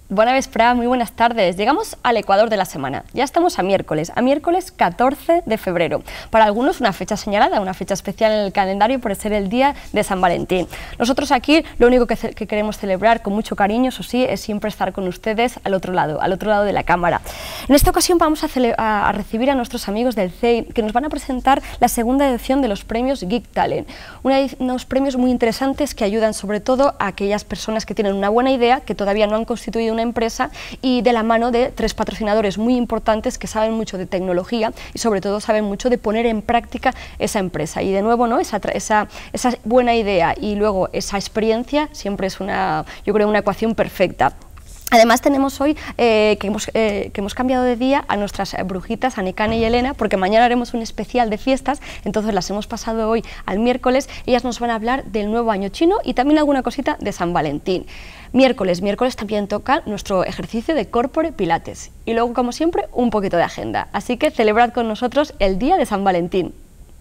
Bona vesprada, muy buenas tardes. Llegamos al Ecuador de la semana. Ya estamos a miércoles 14 de febrero. Para algunos una fecha señalada, una fecha especial en el calendario por ser el día de San Valentín. Nosotros aquí lo único que queremos celebrar con mucho cariño, eso sí, es siempre estar con ustedes al otro lado de la cámara. En esta ocasión vamos a recibir a nuestros amigos del CEI que nos van a presentar la segunda edición de los premios Geek Talent. Unos premios muy interesantes que ayudan sobre todo a aquellas personas que tienen una buena idea, que todavía no han constituido una empresa y de la mano de tres patrocinadores muy importantes que saben mucho de tecnología y sobre todo saben mucho de poner en práctica esa empresa. Y de nuevo, ¿no? esa buena idea y luego esa experiencia siempre es yo creo, una ecuación perfecta. Además tenemos hoy que hemos cambiado de día a nuestras brujitas, a Nekane y Elena, porque mañana haremos un especial de fiestas, entonces las hemos pasado hoy al miércoles. Ellas nos van a hablar del nuevo año chino y también alguna cosita de San Valentín. Miércoles también toca nuestro ejercicio de Corpore Pilates y luego, como siempre, un poquito de agenda. Así que celebrad con nosotros el día de San Valentín.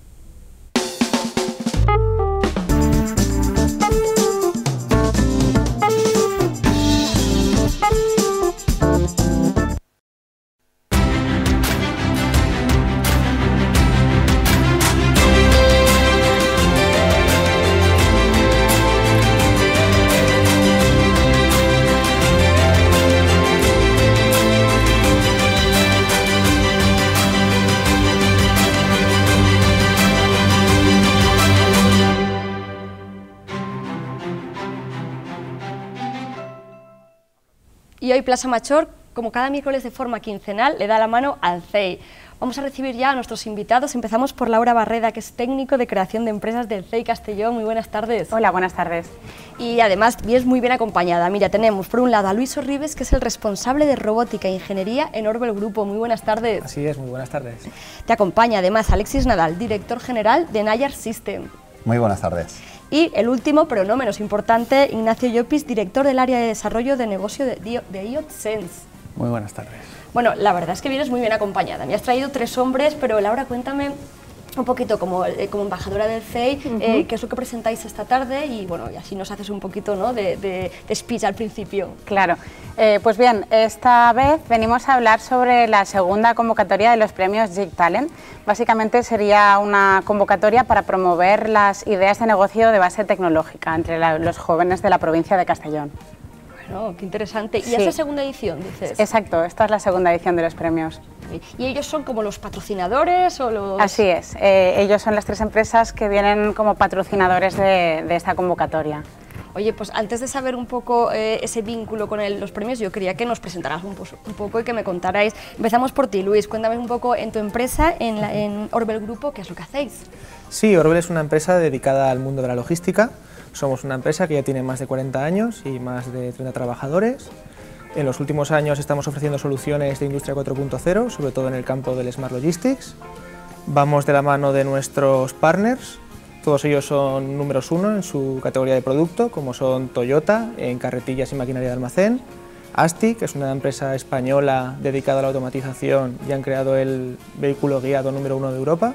Y hoy Plaza Major, como cada miércoles de forma quincenal, le da la mano al CEI. Vamos a recibir ya a nuestros invitados. Empezamos por Laura Barreda, que es técnico de creación de empresas del CEI Castellón. Muy buenas tardes. Hola, buenas tardes. Y además vienes muy bien acompañada. Mira, tenemos por un lado a Luis Orribes, que es el responsable de robótica e ingeniería en Orbel Grupo. Muy buenas tardes. Así es, muy buenas tardes. Te acompaña además Alexis Nadal, director general de Nayar System. Muy buenas tardes. Y el último, pero no menos importante, Ignacio Llopis, director del área de desarrollo de negocio de IoTSense. Muy buenas tardes. Bueno, la verdad es que vienes muy bien acompañada. Me has traído tres hombres, pero Laura, cuéntame un poquito como embajadora del CEI, qué es lo que presentáis esta tarde y bueno, y así nos haces un poquito, ¿no?, de speech al principio. Claro, pues bien, esta vez venimos a hablar sobre la segunda convocatoria de los premios Geek Talent. Básicamente sería una convocatoria para promover las ideas de negocio de base tecnológica entre los jóvenes de la provincia de Castellón. Bueno, qué interesante. ¿Y sí. esa segunda edición, dices? Exacto, esta es la segunda edición de los premios. ¿Y ellos son como los patrocinadores o los...? Así es, ellos son las tres empresas que vienen como patrocinadores de esta convocatoria. Oye, pues antes de saber un poco ese vínculo con los premios, yo quería que nos presentaras un poco y que me contarais. Empezamos por ti, Luis, cuéntame un poco en tu empresa, en Orbel Grupo, ¿qué es lo que hacéis? Sí, Orbel es una empresa dedicada al mundo de la logística. Somos una empresa que ya tiene más de 40 años y más de 30 trabajadores. En los últimos años estamos ofreciendo soluciones de Industria 4.0, sobre todo en el campo del Smart Logistics. Vamos de la mano de nuestros partners, todos ellos son números 1 en su categoría de producto, como son Toyota en carretillas y maquinaria de almacén, ASTI, que es una empresa española dedicada a la automatización y han creado el vehículo guiado número 1 de Europa,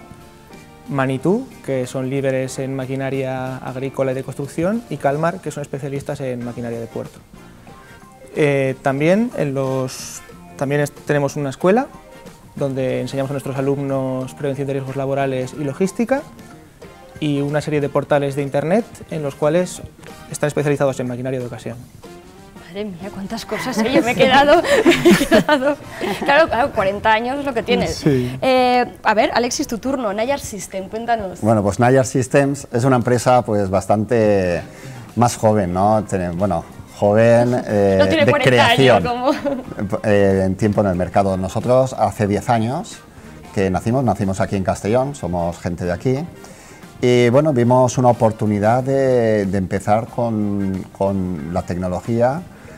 Manitou, que son líderes en maquinaria agrícola y de construcción, y Kalmar, que son especialistas en maquinaria de puerto. También tenemos una escuela donde enseñamos a nuestros alumnos prevención de riesgos laborales y logística, y una serie de portales de internet en los cuales están especializados en maquinaria de ocasión. Madre mía, cuántas cosas, yo me he quedado... Claro, 40 años es lo que tienes. Sí. A ver, Alexis, tu turno, Nayar System, cuéntanos. Bueno, pues Nayar Systems es una empresa pues bastante más joven, ¿no? Joven no tiene de 40 creación años, en tiempo en el mercado. Nosotros hace 10 años que nacimos aquí en Castellón, somos gente de aquí. Y bueno, vimos una oportunidad de empezar con la tecnología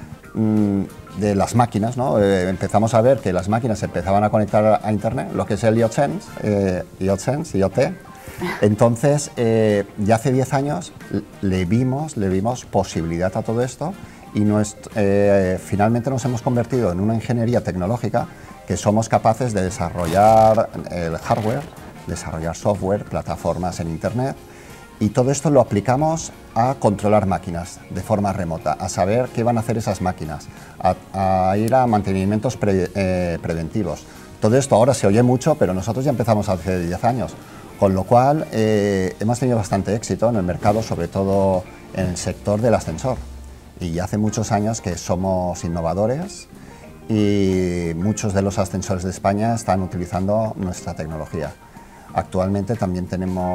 de las máquinas, ¿no? Empezamos a ver que las máquinas se empezaban a conectar a Internet, lo que es el IoT. Entonces, ya hace 10 años le vimos posibilidad a todo esto y finalmente nos hemos convertido en una ingeniería tecnológica que somos capaces de desarrollar el hardware, desarrollar software, plataformas en Internet Y todo esto lo aplicamos a controlar máquinas de forma remota, a saber qué van a hacer esas máquinas, a ir a mantenimientos preventivos. Todo esto ahora se oye mucho, pero nosotros ya empezamos hace 10 años, con lo cual hemos tenido bastante éxito en el mercado, sobre todo en el sector del ascensor. Y hace muchos años que somos innovadores y muchos de los ascensores de España están utilizando nuestra tecnología. Actualmente también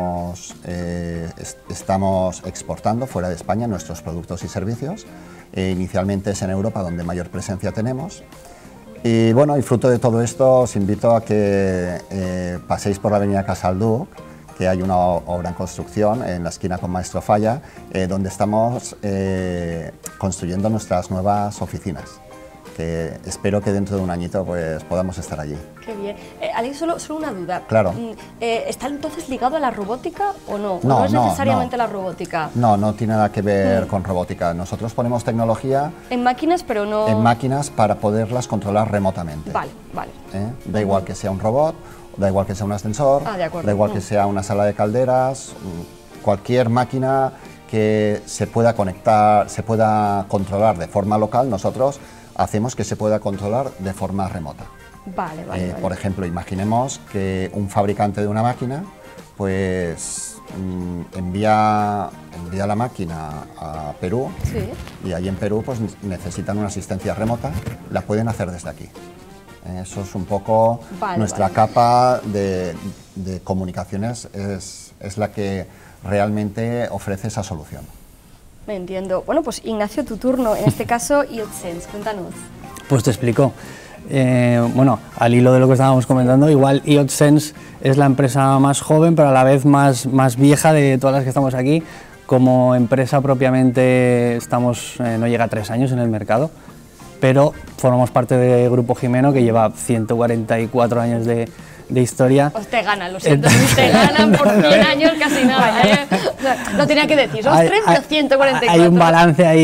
estamos exportando fuera de España nuestros productos y servicios. Inicialmente es en Europa donde mayor presencia tenemos. Y bueno, y fruto de todo esto os invito a que paséis por la avenida Casalduc, que hay una obra en construcción en la esquina con Maestro Falla, donde estamos construyendo nuestras nuevas oficinas, que espero que dentro de un añito pues podamos estar allí. Qué bien. Alex, solo una duda. Claro. ¿Está entonces ligado a la robótica o no? No, ¿No es necesariamente la robótica? No, no tiene nada que ver con robótica. Nosotros ponemos tecnología en máquinas, pero no... en máquinas para poderlas controlar remotamente. Vale, vale. Da igual que sea un robot, da igual que sea un ascensor, de acuerdo. Da igual que sea una sala de calderas, cualquier máquina que se pueda conectar, se pueda controlar de forma local, nosotros hacemos que se pueda controlar de forma remota. Vale, vale. Por ejemplo, imaginemos que un fabricante de una máquina pues envía la máquina a Perú, sí, y ahí en Perú pues necesitan una asistencia remota, la pueden hacer desde aquí. Eso es un poco nuestra capa de comunicaciones, es la que realmente ofrece esa solución. Me entiendo. Bueno, pues Ignacio, tu turno, en este caso IoTSense, cuéntanos. Pues te explico. Bueno, al hilo de lo que estábamos comentando, igual IoTSense es la empresa más joven, pero a la vez más vieja de todas las que estamos aquí. Como empresa propiamente no llega a 3 años en el mercado, pero formamos parte de Grupo Gimeno, que lleva 144 años de historia. Os te ganan, lo siento, te ganan por 100 años casi nada, ¿eh? O sea, no tenía que decir, son 3 pero 144. Hay un balance ahí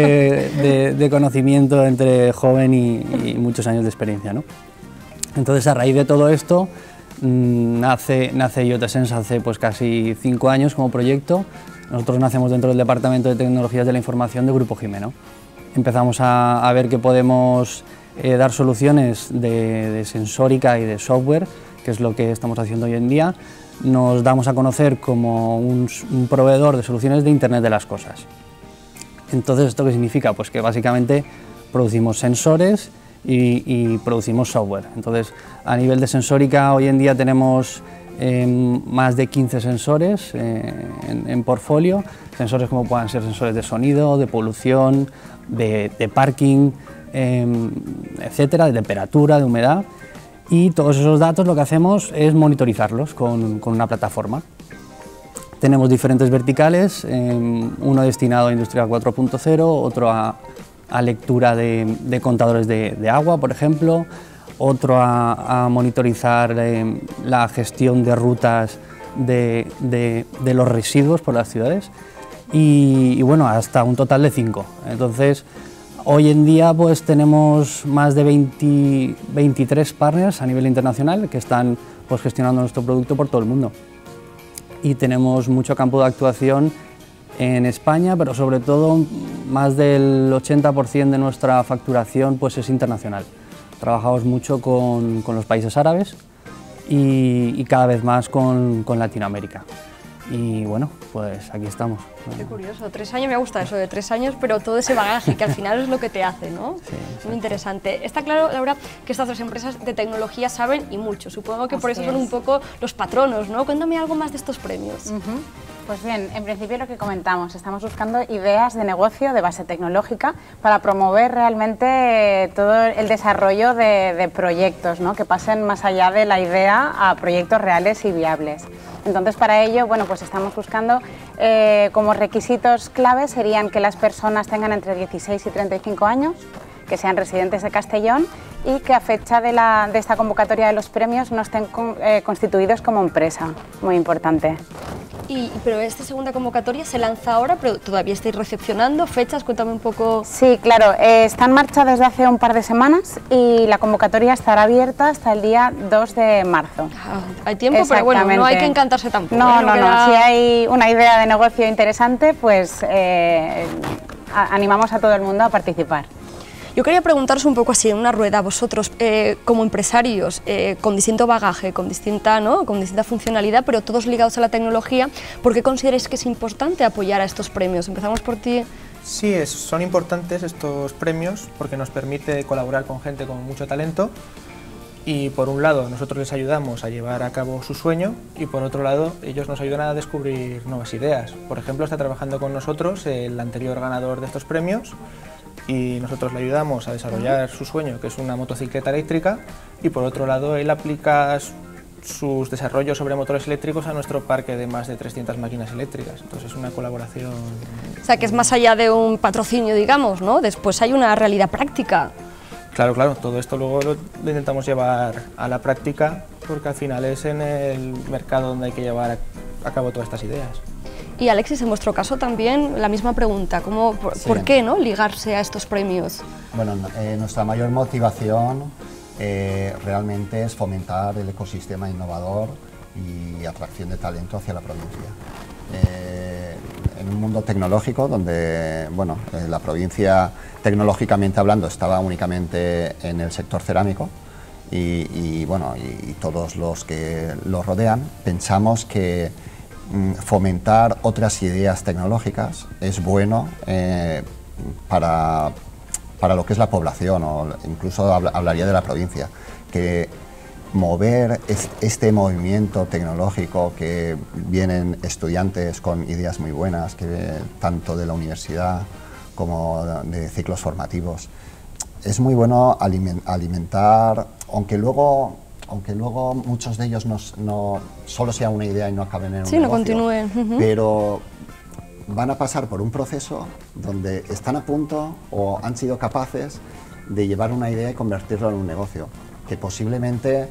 de conocimiento entre joven y muchos años de experiencia, ¿no? Entonces, a raíz de todo esto, nace IoTSense hace pues casi 5 años como proyecto. Nosotros nacemos dentro del Departamento de Tecnologías de la Información de Grupo Gimeno. Empezamos a ver que podemos dar soluciones de sensórica y de software, que es lo que estamos haciendo hoy en día. Nos damos a conocer como un proveedor de soluciones de Internet de las Cosas. Entonces, ¿esto qué significa? Pues que básicamente producimos sensores y producimos software. Entonces, a nivel de sensórica, hoy en día tenemos más de 15 sensores en portfolio, sensores como puedan ser sensores de sonido, de polución, de parking, etcétera, de temperatura, de humedad, y todos esos datos lo que hacemos es monitorizarlos con una plataforma. Tenemos diferentes verticales, uno destinado a Industria 4.0, otro a lectura de contadores de agua, por ejemplo, otro a monitorizar la gestión de rutas de los residuos por las ciudades, y bueno, hasta un total de 5. Entonces, hoy en día pues tenemos más de 23 partners a nivel internacional que están pues gestionando nuestro producto por todo el mundo. Y tenemos mucho campo de actuación en España, pero sobre todo más del 80% de nuestra facturación pues es internacional. Trabajamos mucho con los países árabes y cada vez más con Latinoamérica. Y bueno, pues aquí estamos. Qué curioso, 3 años, me gusta eso de 3 años, pero todo ese bagaje que al final es lo que te hace, ¿no? Sí, muy interesante. Está claro, Laura, que estas 2 empresas de tecnología saben y mucho. Supongo que por eso son un poco los patronos, ¿no? Cuéntame algo más de estos premios. Pues bien, en principio lo que comentamos, estamos buscando ideas de negocio de base tecnológica para promover realmente todo el desarrollo de proyectos, ¿no? Que pasen más allá de la idea a proyectos reales y viables. Entonces, para ello, bueno, pues estamos buscando como requisitos clave serían que las personas tengan entre 16 y 35 años, que sean residentes de Castellón y que a fecha de esta convocatoria de los premios no estén constituidos como empresa, muy importante. Pero esta segunda convocatoria se lanza ahora, pero todavía estáis recepcionando fechas, cuéntame un poco. Sí, claro, está en marcha desde hace un par de semanas y la convocatoria estará abierta hasta el día 2 de marzo. Hay tiempo, pero bueno, no hay que encantarse tampoco. No, si hay una idea de negocio interesante, pues animamos a todo el mundo a participar. Yo quería preguntaros un poco así, en una rueda, vosotros como empresarios, con distinto bagaje, con distinta funcionalidad, pero todos ligados a la tecnología, ¿por qué consideráis que es importante apoyar a estos premios? Empezamos por ti. Sí, son importantes estos premios porque nos permite colaborar con gente con mucho talento y por un lado nosotros les ayudamos a llevar a cabo su sueño y por otro lado ellos nos ayudan a descubrir nuevas ideas. Por ejemplo, está trabajando con nosotros el anterior ganador de estos premios y nosotros le ayudamos a desarrollar su sueño, que es una motocicleta eléctrica, y por otro lado él aplica sus desarrollos sobre motores eléctricos a nuestro parque de más de 300 máquinas eléctricas. Entonces es una colaboración... O sea, que es más allá de un patrocinio, digamos, ¿no? Después hay una realidad práctica. Claro, todo esto luego lo intentamos llevar a la práctica porque al final es en el mercado donde hay que llevar a cabo todas estas ideas. Y Alexis, en vuestro caso también la misma pregunta, ¿por qué no ligarse a estos premios? Bueno, nuestra mayor motivación realmente es fomentar el ecosistema innovador y atracción de talento hacia la provincia. En un mundo tecnológico donde la provincia tecnológicamente hablando estaba únicamente en el sector cerámico y todos los que lo rodean, pensamos que fomentar otras ideas tecnológicas es bueno para lo que es la población, o incluso hablaría de la provincia, que mover este movimiento tecnológico, que vienen estudiantes con ideas muy buenas, tanto de la universidad como de ciclos formativos, es muy bueno alimentar, aunque luego muchos de ellos no solo sea una idea y no acaben en un negocio, continúen. Pero van a pasar por un proceso donde están a punto o han sido capaces de llevar una idea y convertirlo en un negocio, que posiblemente,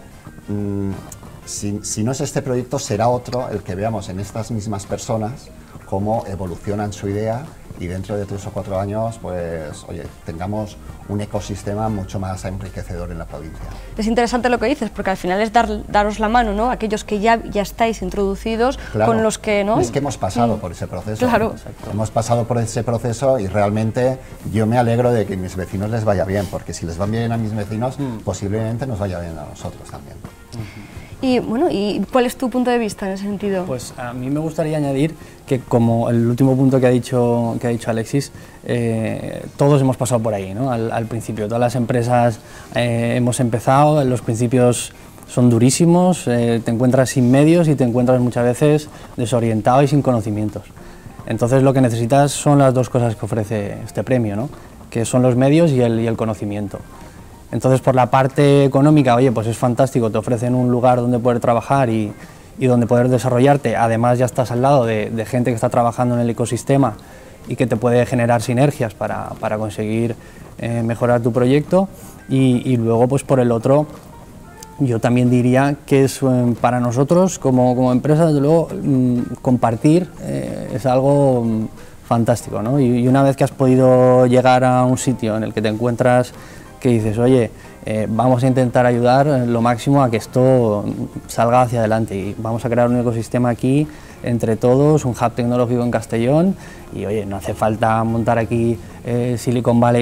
si no es este proyecto, será otro el que veamos en estas mismas personas cómo evolucionan su idea y dentro de 3 o 4 años, pues, oye, tengamos un ecosistema mucho más enriquecedor en la provincia. Es interesante lo que dices, porque al final es daros la mano, ¿no? Aquellos que ya estáis introducidos, claro, con los que, ¿no? Es que hemos pasado por ese proceso. Claro. Hemos pasado por ese proceso y realmente yo me alegro de que a mis vecinos les vaya bien, porque si les va bien a mis vecinos, posiblemente nos vaya bien a nosotros también. Y bueno, ¿y cuál es tu punto de vista en ese sentido? Pues a mí me gustaría añadir que, como el último punto que ha dicho Alexis, todos hemos pasado por ahí, ¿no? Al principio, todas las empresas hemos empezado, los principios son durísimos, te encuentras sin medios y te encuentras muchas veces desorientado y sin conocimientos. Entonces lo que necesitas son las dos cosas que ofrece este premio, ¿no? Que son los medios y el conocimiento. Entonces, por la parte económica, oye, pues es fantástico, te ofrecen un lugar donde poder trabajar y donde poder desarrollarte. Además, ya estás al lado de gente que está trabajando en el ecosistema y que te puede generar sinergias para conseguir mejorar tu proyecto. Y luego, pues por el otro, yo también diría que es para nosotros, como empresa, desde luego, compartir es algo fantástico, ¿no? Y una vez que has podido llegar a un sitio en el que te encuentras, que dices, oye, vamos a intentar ayudar lo máximo a que esto salga hacia adelante y vamos a crear un ecosistema aquí entre todos, un hub tecnológico en Castellón y, oye, no hace falta montar aquí Silicon Valley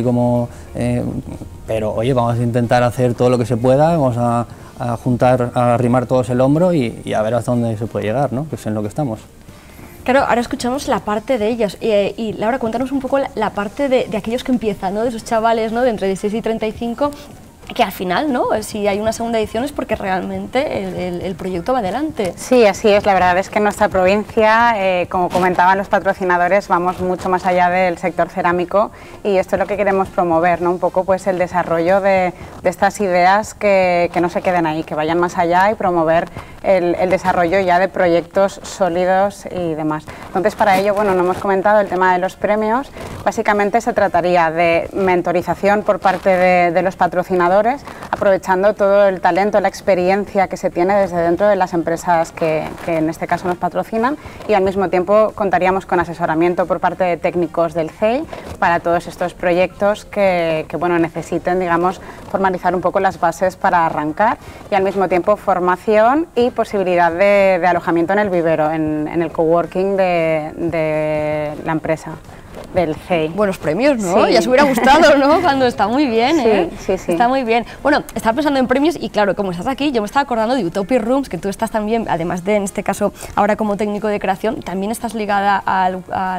pero, oye, vamos a intentar hacer todo lo que se pueda, vamos a arrimar todos el hombro y a ver hasta dónde se puede llegar, ¿no? Que es en lo que estamos. Claro, ahora escuchamos la parte de ellos y Laura, cuéntanos un poco la parte de aquellos que empiezan, ¿no? De esos chavales, ¿no? De entre 16 y 35, que al final, ¿no? Si hay una segunda edición es porque realmente el proyecto va adelante. Sí, así es. La verdad es que en nuestra provincia, como comentaban los patrocinadores, vamos mucho más allá del sector cerámico y esto es lo que queremos promover, ¿no? Un poco pues el desarrollo de estas ideas que no se queden ahí, que vayan más allá y promover el desarrollo ya de proyectos sólidos y demás. Entonces, para ello, bueno, no hemos comentado el tema de los premios. Básicamente se trataría de mentorización por parte de los patrocinadores, aprovechando todo el talento, la experiencia que se tiene desde dentro de las empresas que en este caso nos patrocinan, y al mismo tiempo contaríamos con asesoramiento por parte de técnicos del CEI para todos estos proyectos que bueno, necesiten, digamos, formalizar un poco las bases para arrancar, y al mismo tiempo formación y posibilidad de alojamiento en el vivero, en el coworking de la empresa del CEI. Buenos premios, ¿no? Sí. Ya se hubiera gustado, ¿no? Cuando está muy bien, ¿eh? Sí, sí. Está muy bien. Bueno, estaba pensando en premios y claro, como estás aquí, yo me estaba acordando de Utopic Rooms, que tú estás también, además de, en este caso, ahora como técnico de creación, también estás ligada al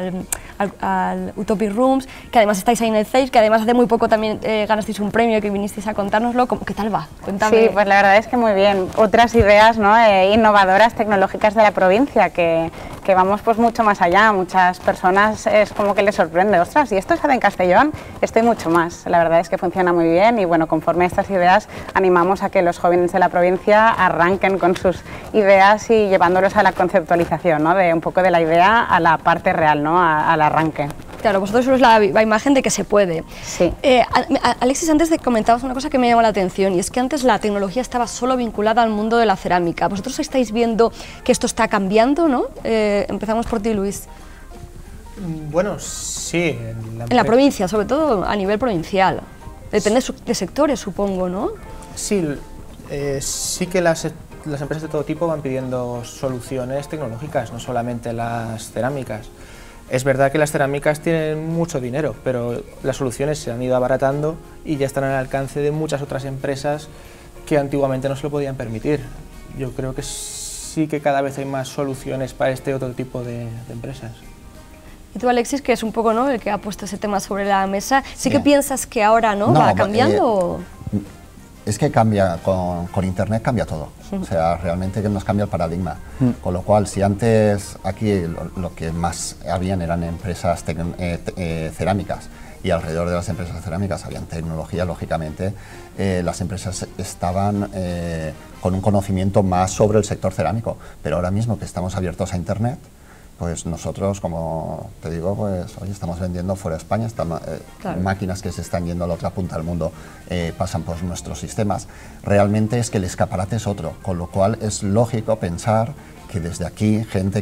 Utopic Rooms, que además estáis ahí en el CEI, que además hace muy poco también ganasteis un premio, que vinisteis a contárnoslo. ¿Qué tal va? Cuéntame. Sí, pues la verdad es que muy bien. Otras ideas, ¿no? Innovadoras, tecnológicas de la provincia, que vamos pues mucho más allá. Muchas personas es como que les sorprende, ostras, ¿y esto se hace en Castellón? Estoy mucho más. La verdad es que funciona muy bien, y bueno, conforme a estas ideas animamos a que los jóvenes de la provincia arranquen con sus ideas y llevándolos a la conceptualización, ¿no? De un poco de la idea a la parte real, ¿no? Al arranque. Claro, vosotros sois la imagen de que se puede. Sí. Alexis, antes comentabas una cosa que me llamó la atención, y es que antes la tecnología estaba solo vinculada al mundo de la cerámica. Vosotros estáis viendo que esto está cambiando, ¿no? Empezamos por ti, Luis. Bueno, sí. En la provincia, sobre todo a nivel provincial. Depende de sectores, supongo, ¿no? Sí, sí que las empresas de todo tipo van pidiendo soluciones tecnológicas, no solamente las cerámicas. Es verdad que las cerámicas tienen mucho dinero, pero las soluciones se han ido abaratando y ya están al alcance de muchas otras empresas que antiguamente no se lo podían permitir. Yo creo que sí que cada vez hay más soluciones para este otro tipo de empresas. Y tú, Alexis, que es un poco, ¿no?, el que ha puesto ese tema sobre la mesa, ¿sí que piensas que ahora no va cambiando? Es que cambia, con Internet cambia todo, o sea, realmente que nos cambia el paradigma, con lo cual si antes aquí lo que más habían eran empresas cerámicas, y alrededor de las empresas cerámicas habían tecnología, lógicamente las empresas estaban con un conocimiento más sobre el sector cerámico, pero ahora mismo que estamos abiertos a Internet, pues nosotros, como te digo, pues hoy estamos vendiendo fuera de España, claro, máquinas que se están yendo a la otra punta del mundo, pasan por nuestros sistemas. Realmente es que el escaparate es otro, con lo cual es lógico pensar que desde aquí,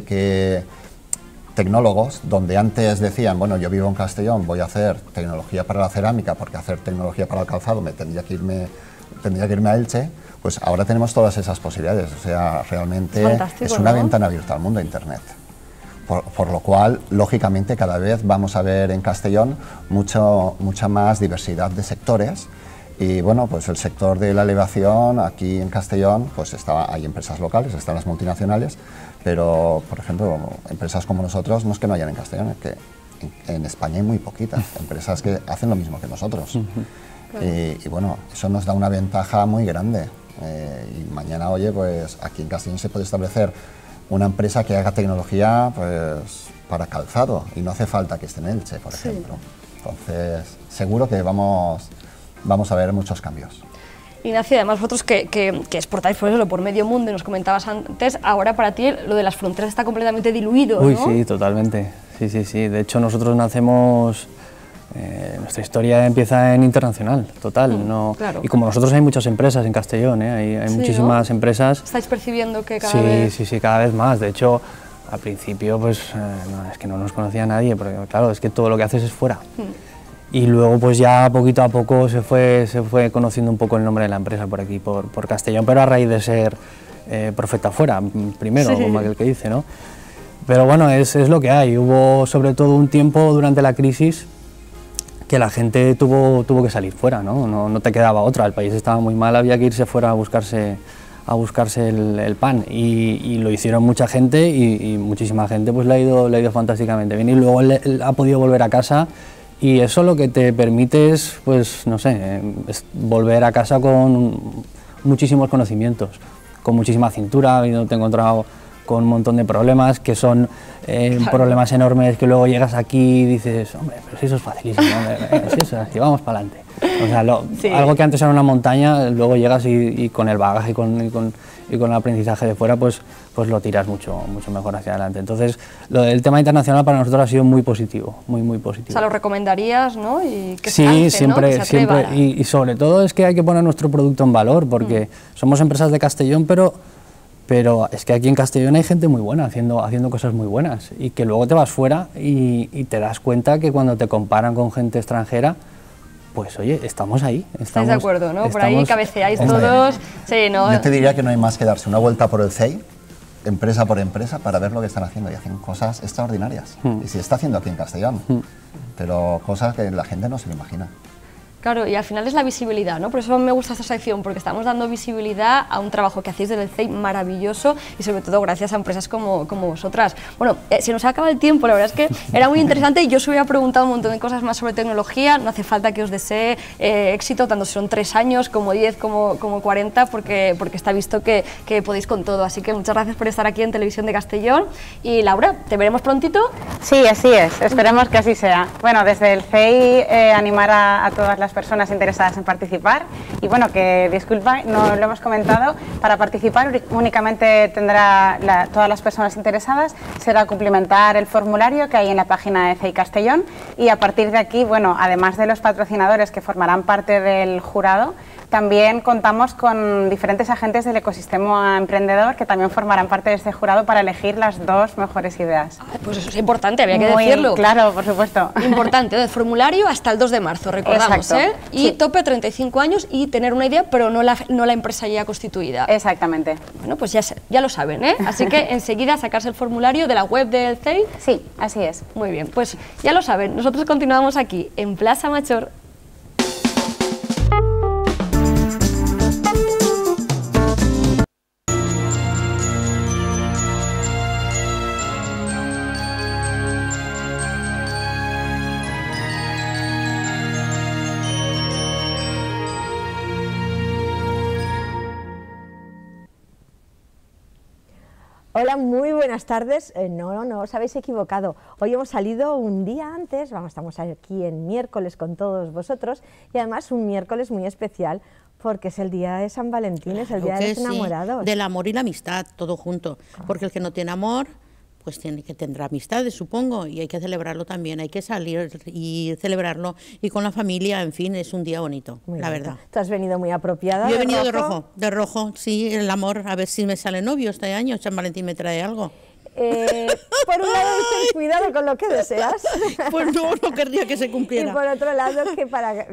tecnólogos, donde antes decían, bueno, yo vivo en Castellón, voy a hacer tecnología para la cerámica, porque hacer tecnología para el calzado tendría que irme a Elche, pues ahora tenemos todas esas posibilidades, o sea, realmente es una ventana abierta al mundo de Internet. Por lo cual, lógicamente, cada vez vamos a ver en Castellón mucha más diversidad de sectores, y bueno, pues el sector de la elevación aquí en Castellón, pues hay empresas locales, están las multinacionales, pero, por ejemplo, empresas como nosotros no es que no hayan en Castellón, es que en España hay muy poquitas empresas que hacen lo mismo que nosotros. Claro. Y bueno, eso nos da una ventaja muy grande, y mañana, oye, pues aquí en Castellón se puede establecer una empresa que haga tecnología pues para calzado, y no hace falta que esté en Elche, por ejemplo. Entonces, seguro que vamos a ver muchos cambios. Ignacio, además vosotros que exportáis por medio mundo, y nos comentabas antes, ahora para ti lo de las fronteras está completamente diluido, ¿no? Uy, sí, totalmente. Sí, sí, sí. De hecho, nosotros nacemos... nuestra historia empieza en internacional, total. ¿No? Claro. Y como nosotros hay muchas empresas en Castellón, hay sí, muchísimas, ¿no?, empresas. ¿Estáis percibiendo que cada vez...? Sí, cada vez más. De hecho, al principio pues es que no nos conocía nadie, porque claro, es que todo lo que haces es fuera. Y luego pues ya poquito a poco se fue conociendo un poco el nombre de la empresa por aquí, por Castellón, pero a raíz de ser Profeta Fuera, primero, sí, como aquel que dice, ¿no? Pero bueno, es lo que hay. Hubo sobre todo un tiempo durante la crisis que la gente tuvo que salir fuera, ¿no? No te quedaba otra, el país estaba muy mal, había que irse fuera a buscarse el pan, y lo hicieron mucha gente, y muchísima gente pues le ha ido fantásticamente bien, y luego él ha podido volver a casa, y eso lo que te permite es, pues no sé, es volver a casa con muchísimos conocimientos, con muchísima cintura, habiéndote encontrado con un montón de problemas, que son problemas enormes, que luego llegas aquí y dices, hombre, pero si eso es facilísimo, si eso es así, vamos para adelante. O sea, algo que antes era una montaña, luego llegas y con el bagaje y con el aprendizaje de fuera, pues lo tiras mucho mejor hacia adelante. Entonces, el tema internacional para nosotros ha sido muy positivo, muy positivo. O sea, lo recomendarías, ¿no? Y que sí, se lance, ¿no? Que se siempre. Y sobre todo es que hay que poner nuestro producto en valor, porque somos empresas de Castellón, pero es que aquí en Castellón hay gente muy buena, haciendo cosas muy buenas, y que luego te vas fuera y te das cuenta que cuando te comparan con gente extranjera, pues oye, estamos ahí. ¿Estáis de acuerdo, no? Por ahí cabeceáis todos. Sí, ¿no? Yo te diría que no hay más que darse una vuelta por el CEI, empresa por empresa, para ver lo que están haciendo, y hacen cosas extraordinarias. Y se está haciendo aquí en Castellón, pero cosas que la gente no se lo imagina. Claro, y al final es la visibilidad, ¿no? Por eso me gusta esta sección, porque estamos dando visibilidad a un trabajo que hacéis desde el CEI maravilloso, y sobre todo gracias a empresas como vosotras. Bueno, se nos ha acabado el tiempo, la verdad es que era muy interesante, y yo os hubiera preguntado un montón de cosas más sobre tecnología. No hace falta que os desee éxito, tanto si son 3 años, como 10, como 40, porque está visto que podéis con todo. Así que muchas gracias por estar aquí en Televisión de Castellón. Y Laura, ¿te veremos prontito? Sí, así es, esperemos que así sea. Bueno, desde el CEI animar a todas las personas interesadas en participar, y bueno, que disculpa, no lo hemos comentado, para participar únicamente tendrá todas las personas interesadas, será cumplimentar el formulario que hay en la página de CEI Castellón, y a partir de aquí, bueno, además de los patrocinadores que formarán parte del jurado, también contamos con diferentes agentes del ecosistema emprendedor que también formarán parte de este jurado para elegir las 2 mejores ideas. Pues eso es importante, había que decirlo. Claro, por supuesto. Importante, el formulario hasta el 2 de marzo, recordamos, Exacto. Y tope 35 años y tener una idea, pero no la empresa ya constituida. Exactamente. Bueno, pues ya lo saben, Así que enseguida sacarse el formulario de la web del CEI. Sí, así es. Muy bien, pues ya lo saben, nosotros continuamos aquí en Plaza Machor. Hola, muy buenas tardes. No, os habéis equivocado. Hoy hemos salido un día antes, estamos aquí en miércoles con todos vosotros, y además un miércoles muy especial porque es el día de San Valentín, es el día de los enamorados. Del amor y la amistad, todo junto, porque el que no tiene amor, pues tendrá amistades, supongo, y hay que celebrarlo también, hay que salir y celebrarlo, y con la familia, en fin, es un día bonito, la verdad. Tú has venido muy apropiada. Yo he venido de rojo, sí, el amor, a ver si me sale novio este año, San Valentín me trae algo. Por un lado dices, cuidado con lo que deseas. Pues no querría que se cumpliera. Y por otro lado, que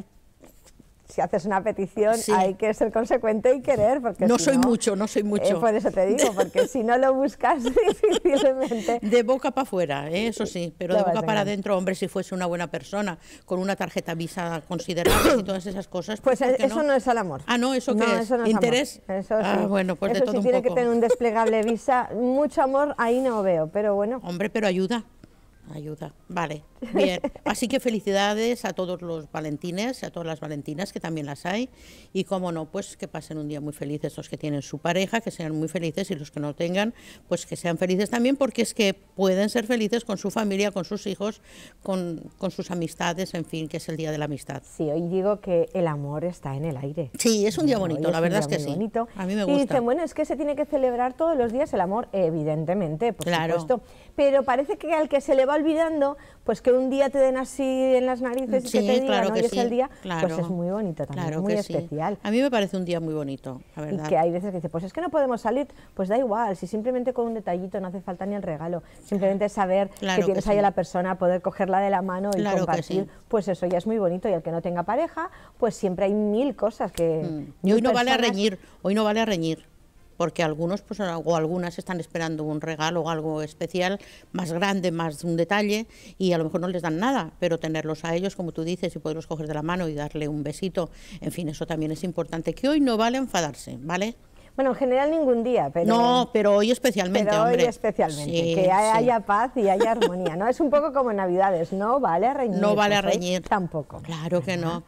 si haces una petición, sí, hay que ser consecuente y querer, porque no soy mucho. Por eso te digo, porque si no lo buscas difícilmente. De boca para afuera, eso sí, pero de boca para adentro, hombre, si fuese una buena persona, con una tarjeta Visa considerable y todas esas cosas. Pues eso no es el amor. Ah, no, ¿eso qué es? Eso no es ¿Interés? Amor. Eso sí. Bueno, pues eso de todo sí un tiene poco. Que tener un desplegable Visa. Mucho amor ahí no veo, pero bueno. Hombre, pero ayuda. Vale, bien. Así que felicidades a todos los valentines, a todas las valentinas, que también las hay, y como no, pues que pasen un día muy felices los que tienen su pareja, que sean muy felices, y los que no tengan, pues que sean felices también, porque es que pueden ser felices con su familia, con sus hijos, con sus amistades, en fin, que es el día de la amistad. Sí, hoy digo que el amor está en el aire. Sí, es un día bonito, la verdad es que sí. Bonito. A mí me gusta. Y dicen, bueno, es que se tiene que celebrar todos los días el amor, evidentemente, por supuesto, pero parece que al que se le va olvidando, pues que un día te den así en las narices, sí, y que te digan, claro, hoy es el día, claro, pues es muy bonito también, claro, muy especial. Sí. A mí me parece un día muy bonito, la verdad. Y que hay veces que dices, pues es que no podemos salir, pues da igual, si simplemente con un detallito no hace falta ni el regalo, simplemente saber que tienes ahí a la persona, poder cogerla de la mano y compartir, pues eso ya es muy bonito. Y el que no tenga pareja, pues siempre hay 1000 cosas que... Y hoy no vale a reñir, porque algunos pues, o algunas están esperando un regalo o algo especial, más grande, más un detalle, y a lo mejor no les dan nada, pero tenerlos a ellos, como tú dices, y poderlos coger de la mano y darle un besito, en fin, eso también es importante, que hoy no vale enfadarse, ¿vale? Bueno, en general ningún día, pero... No, pero hoy especialmente, pero hombre. Hoy especialmente, sí, que haya paz y haya armonía, ¿no? Es un poco como en Navidades, no vale a reñir. No vale a pues reñir. Tampoco. Claro que no.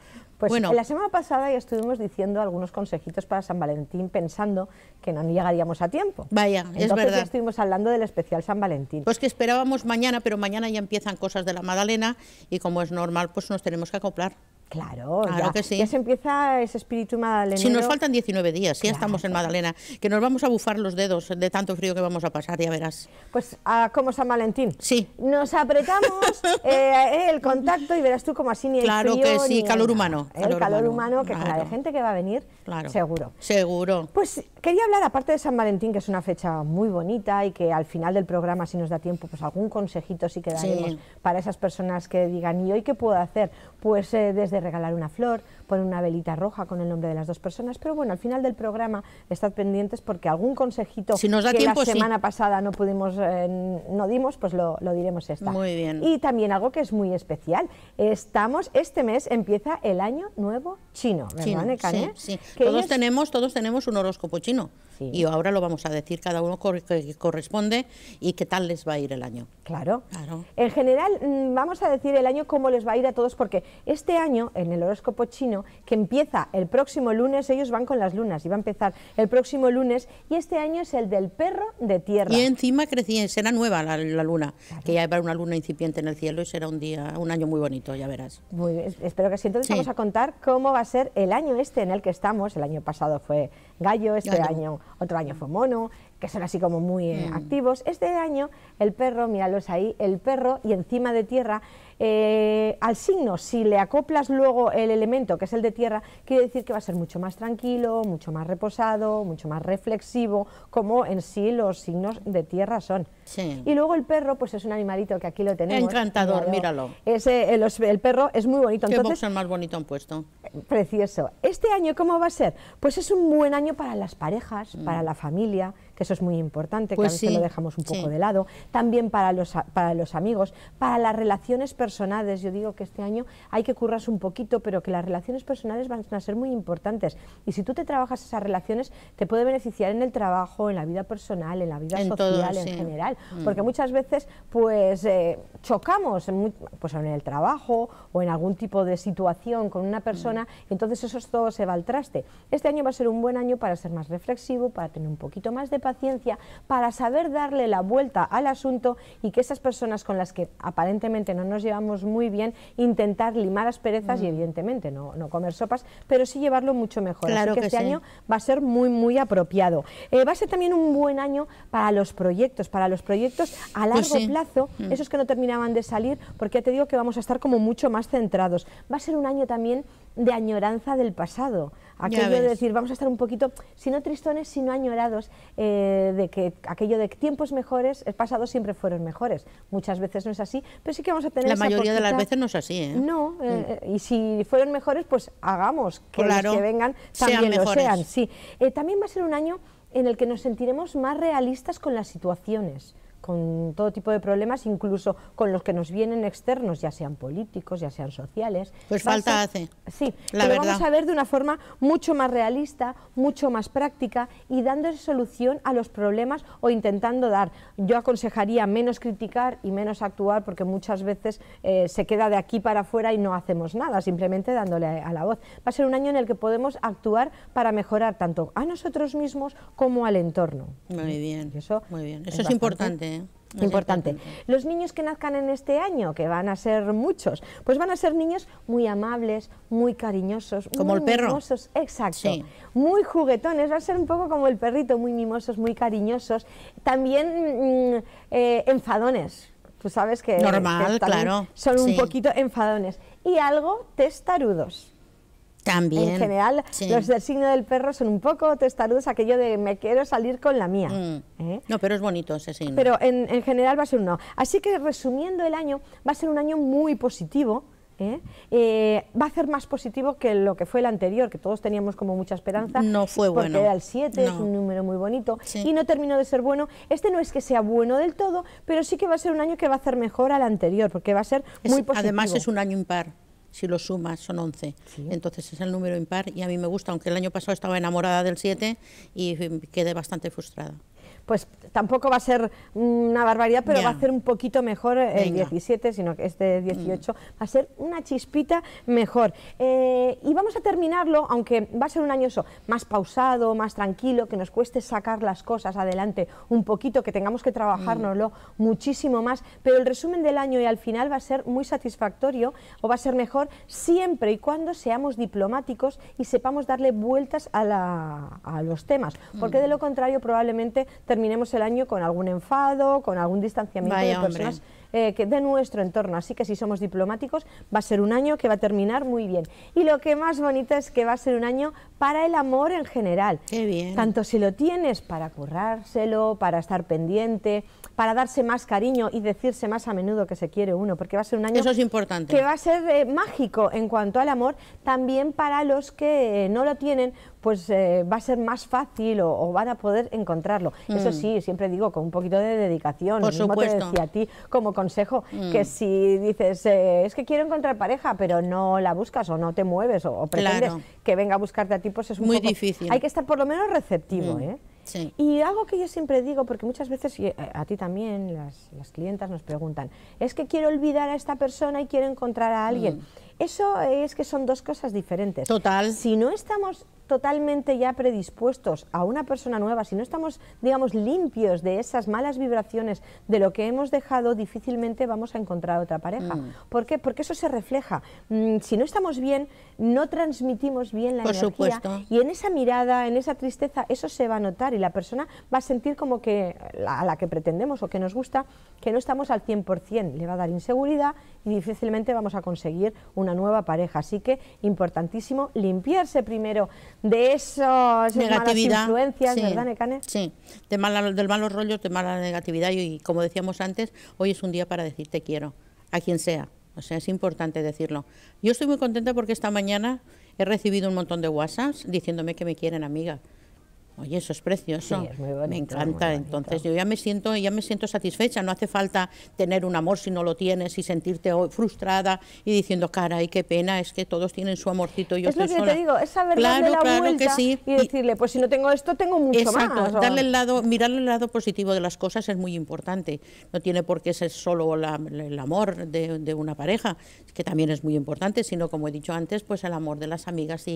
Pues bueno, la semana pasada ya estuvimos diciendo algunos consejitos para San Valentín pensando que no llegaríamos a tiempo. Vaya, Entonces es verdad. ya estuvimos hablando del especial San Valentín. Pues que esperábamos mañana, pero mañana ya empiezan cosas de la Magdalena y como es normal, pues nos tenemos que acoplar. Claro, Claro ya, que sí. ya se empieza ese espíritu magdalenero. Si nos faltan 19 días, ya Claro. estamos en Magdalena, que nos vamos a bufar los dedos de tanto frío que vamos a pasar, ya verás. Pues como San Valentín. Sí. Nos apretamos el contacto y verás tú como así ni el Claro frío que sí, ni calor nada. humano, El calor calor humano, humano, que con la de claro. gente que va a venir, Claro. seguro. Seguro. Pues quería hablar, aparte de San Valentín, que es una fecha muy bonita y que al final del programa, si nos da tiempo, pues algún consejito sí que daremos Sí. para esas personas que digan, ¿y hoy qué puedo hacer? Pues desde regalar una flor, poner una velita roja con el nombre de las dos personas, pero bueno, al final del programa estad pendientes porque algún consejito Si nos da que tiempo, la sí. semana pasada no pudimos, no dimos, pues lo diremos esta. Muy bien. Y también algo que es muy especial, este mes empieza el Año Nuevo Chino, ¿verdad, Chino, Nekane? sí, sí. Que Todos ellos- tenemos un horóscopo chino. Sí. Y ahora lo vamos a decir cada uno que corresponde y qué tal les va a ir el año. Claro. Claro. En general, vamos a decir el año cómo les va a ir a todos, porque este año, en el horóscopo chino, que empieza el próximo lunes, ellos van con las lunas, y va a empezar el próximo lunes, y este año es el del perro de tierra. Y encima será nueva la luna, que ya habrá una luna incipiente en el cielo y será un año muy bonito, ya verás. Muy bien, espero que sí. Entonces Sí. vamos a contar cómo va a ser el año este en el que estamos. El año pasado fue gallo, este Gallo. año, otro año fue mono, que son así como muy activos. Este año el perro, míralos ahí, el perro y encima de tierra, al signo, si le acoplas luego el elemento que es el de tierra, quiere decir que va a ser mucho más tranquilo, mucho más reposado, mucho más reflexivo, como en sí los signos de tierra son. Sí. Y luego el perro, pues es un animalito que aquí lo tenemos. Encantador, míralo. El perro es muy bonito. ¿Qué Entonces, boxer más bonito han puesto? precioso. ¿Este año cómo va a ser? Pues es un buen año para las parejas, para la familia, que eso es muy importante, Pues que a veces sí, lo dejamos un poco sí. de lado. También para los amigos, para las relaciones personales. Yo digo que este año hay que currarse un poquito, pero que las relaciones personales van a ser muy importantes. Y si tú te trabajas esas relaciones, te puede beneficiar en el trabajo, en la vida personal, en la vida En social, todo, en sí. general. Porque muchas veces pues chocamos pues en el trabajo o en algún tipo de situación con una persona y entonces eso todo se va al traste. Este año va a ser un buen año para ser más reflexivo, para tener un poquito más de paciencia, para saber darle la vuelta al asunto y que esas personas con las que aparentemente no nos llevamos muy bien, intentar limar asperezas y evidentemente no comer sopas, pero sí llevarlo mucho mejor. Claro Así que que este sí. año va a ser muy, muy apropiado. Va a ser también un buen año para los proyectos a largo Pues sí. plazo, esos que no terminaban de salir, porque ya te digo que vamos a estar como mucho más centrados. Va a ser un año también de añoranza del pasado, aquello de ves. decir, vamos a estar un poquito, si no tristones, sino añorados, de que aquello de tiempos mejores, el pasado siempre fueron mejores. Muchas veces no es así, pero sí que vamos a tener La esa mayoría de las poquita- veces no es así, ¿eh? No, y si fueron mejores, pues hagamos que Claro, los que vengan sean también lo mejores. sean. Sí. También va a ser un año en el que nos sentiremos más realistas con las situaciones, con todo tipo de problemas, incluso con los que nos vienen externos, ya sean políticos, ya sean sociales. Pues Va a falta ser- hace, Sí, la pero verdad. vamos a ver de una forma mucho más realista, mucho más práctica y dando solución a los problemas o intentando dar. Yo aconsejaría menos criticar y menos actuar porque muchas veces se queda de aquí para afuera y no hacemos nada, simplemente dándole a la voz. Va a ser un año en el que podemos actuar para mejorar tanto a nosotros mismos como al entorno. Muy bien, Y eso muy bien. es Eso es bastante importante, ¿eh? Es Importante. Los niños que nazcan en este año, que van a ser muchos, pues van a ser niños muy amables, muy cariñosos, Como muy el perro. mimosos, exacto, Sí. muy juguetones, va a ser un poco como el perrito, muy mimosos, muy cariñosos, también enfadones. Tú sabes que, Normal, que también claro, son un sí. poquito enfadones y algo testarudos. También. En general, sí. los del signo del perro son un poco testarudos, aquello de me quiero salir con la mía. ¿eh? No, pero es bonito ese signo. Pero en general va a ser un no. Así que resumiendo el año, va a ser un año muy positivo. Va a ser más positivo que lo que fue el anterior, que todos teníamos como mucha esperanza. No fue porque bueno. era el 7, es No. un número muy bonito, Sí. y no terminó de ser bueno. Este no es que sea bueno del todo, pero sí que va a ser un año que va a hacer mejor al anterior, porque va a ser muy positivo. Además es un año impar. Si lo sumas son 11, Sí. entonces es el número impar y a mí me gusta, aunque el año pasado estaba enamorada del 7 y quedé bastante frustrada. pues tampoco va a ser una barbaridad, pero Ya. va a ser un poquito mejor el Venga. 17, sino que este 18 va a ser una chispita mejor. Y vamos a terminarlo, aunque va a ser un año eso, más pausado, más tranquilo, que nos cueste sacar las cosas adelante un poquito, que tengamos que trabajárnoslo muchísimo más, pero el resumen del año y al final va a ser muy satisfactorio, o va a ser mejor siempre y cuando seamos diplomáticos y sepamos darle vueltas a los temas, porque de lo contrario probablemente terminemos el año con algún enfado, con algún distanciamiento Vaya, de personas de nuestro entorno. Así que si somos diplomáticos va a ser un año que va a terminar muy bien. Y lo que más bonito es que va a ser un año para el amor en general. Qué bien. Tanto si lo tienes para currárselo, para estar pendiente, para darse más cariño y decirse más a menudo que se quiere uno, porque va a ser un año Eso es importante. que va a ser mágico en cuanto al amor. También para los que no lo tienen, pues va a ser más fácil o van a poder encontrarlo. Eso sí, siempre digo, con un poquito de dedicación. Por Lo mismo te supuesto. decía a ti como consejo, que si dices, es que quiero encontrar pareja, pero no la buscas o no te mueves o pretendes Claro. que venga a buscarte a ti, pues es un Muy poco difícil. Hay que estar por lo menos receptivo, ¿eh? Sí. Y algo que yo siempre digo, porque muchas veces, y a ti también, las clientas nos preguntan, es que quiero olvidar a esta persona y quiero encontrar a alguien. Eso es que son dos cosas diferentes. Total. Si no estamos totalmente ya predispuestos a una persona nueva, si no estamos, digamos, limpios de esas malas vibraciones de lo que hemos dejado, difícilmente vamos a encontrar otra pareja. ¿Por qué? Porque eso se refleja. Si no estamos bien, no transmitimos bien la Por energía, supuesto. y en esa mirada, en esa tristeza, eso se va a notar y la persona va a sentir como que a la que pretendemos o que nos gusta, que no estamos al 100%, le va a dar inseguridad y difícilmente vamos a conseguir una nueva pareja. Así que importantísimo limpiarse primero de esas malas influencias, sí, ¿verdad, Nekane? Sí, del malos rollos, de mala negatividad y como decíamos antes, hoy es un día para decir te quiero, a quien sea. O sea, es importante decirlo. Yo estoy muy contenta porque esta mañana he recibido un montón de WhatsApps diciéndome que me quieren, amiga. Oye, eso es precioso. Sí, es muy bonito, me encanta. muy bonito. Entonces yo ya me siento satisfecha. No hace falta tener un amor si no lo tienes y sentirte frustrada y diciendo, caray, qué pena, es que todos tienen su amorcito y yo Es lo estoy que sola. te digo, es saber Claro, darle la claro vuelta que sí. y decirle, pues si no tengo esto, tengo mucho Exacto, más. mirarle el lado positivo de las cosas es muy importante. No tiene por qué ser solo el amor de una pareja, que también es muy importante, sino como he dicho antes, pues el amor de las amigas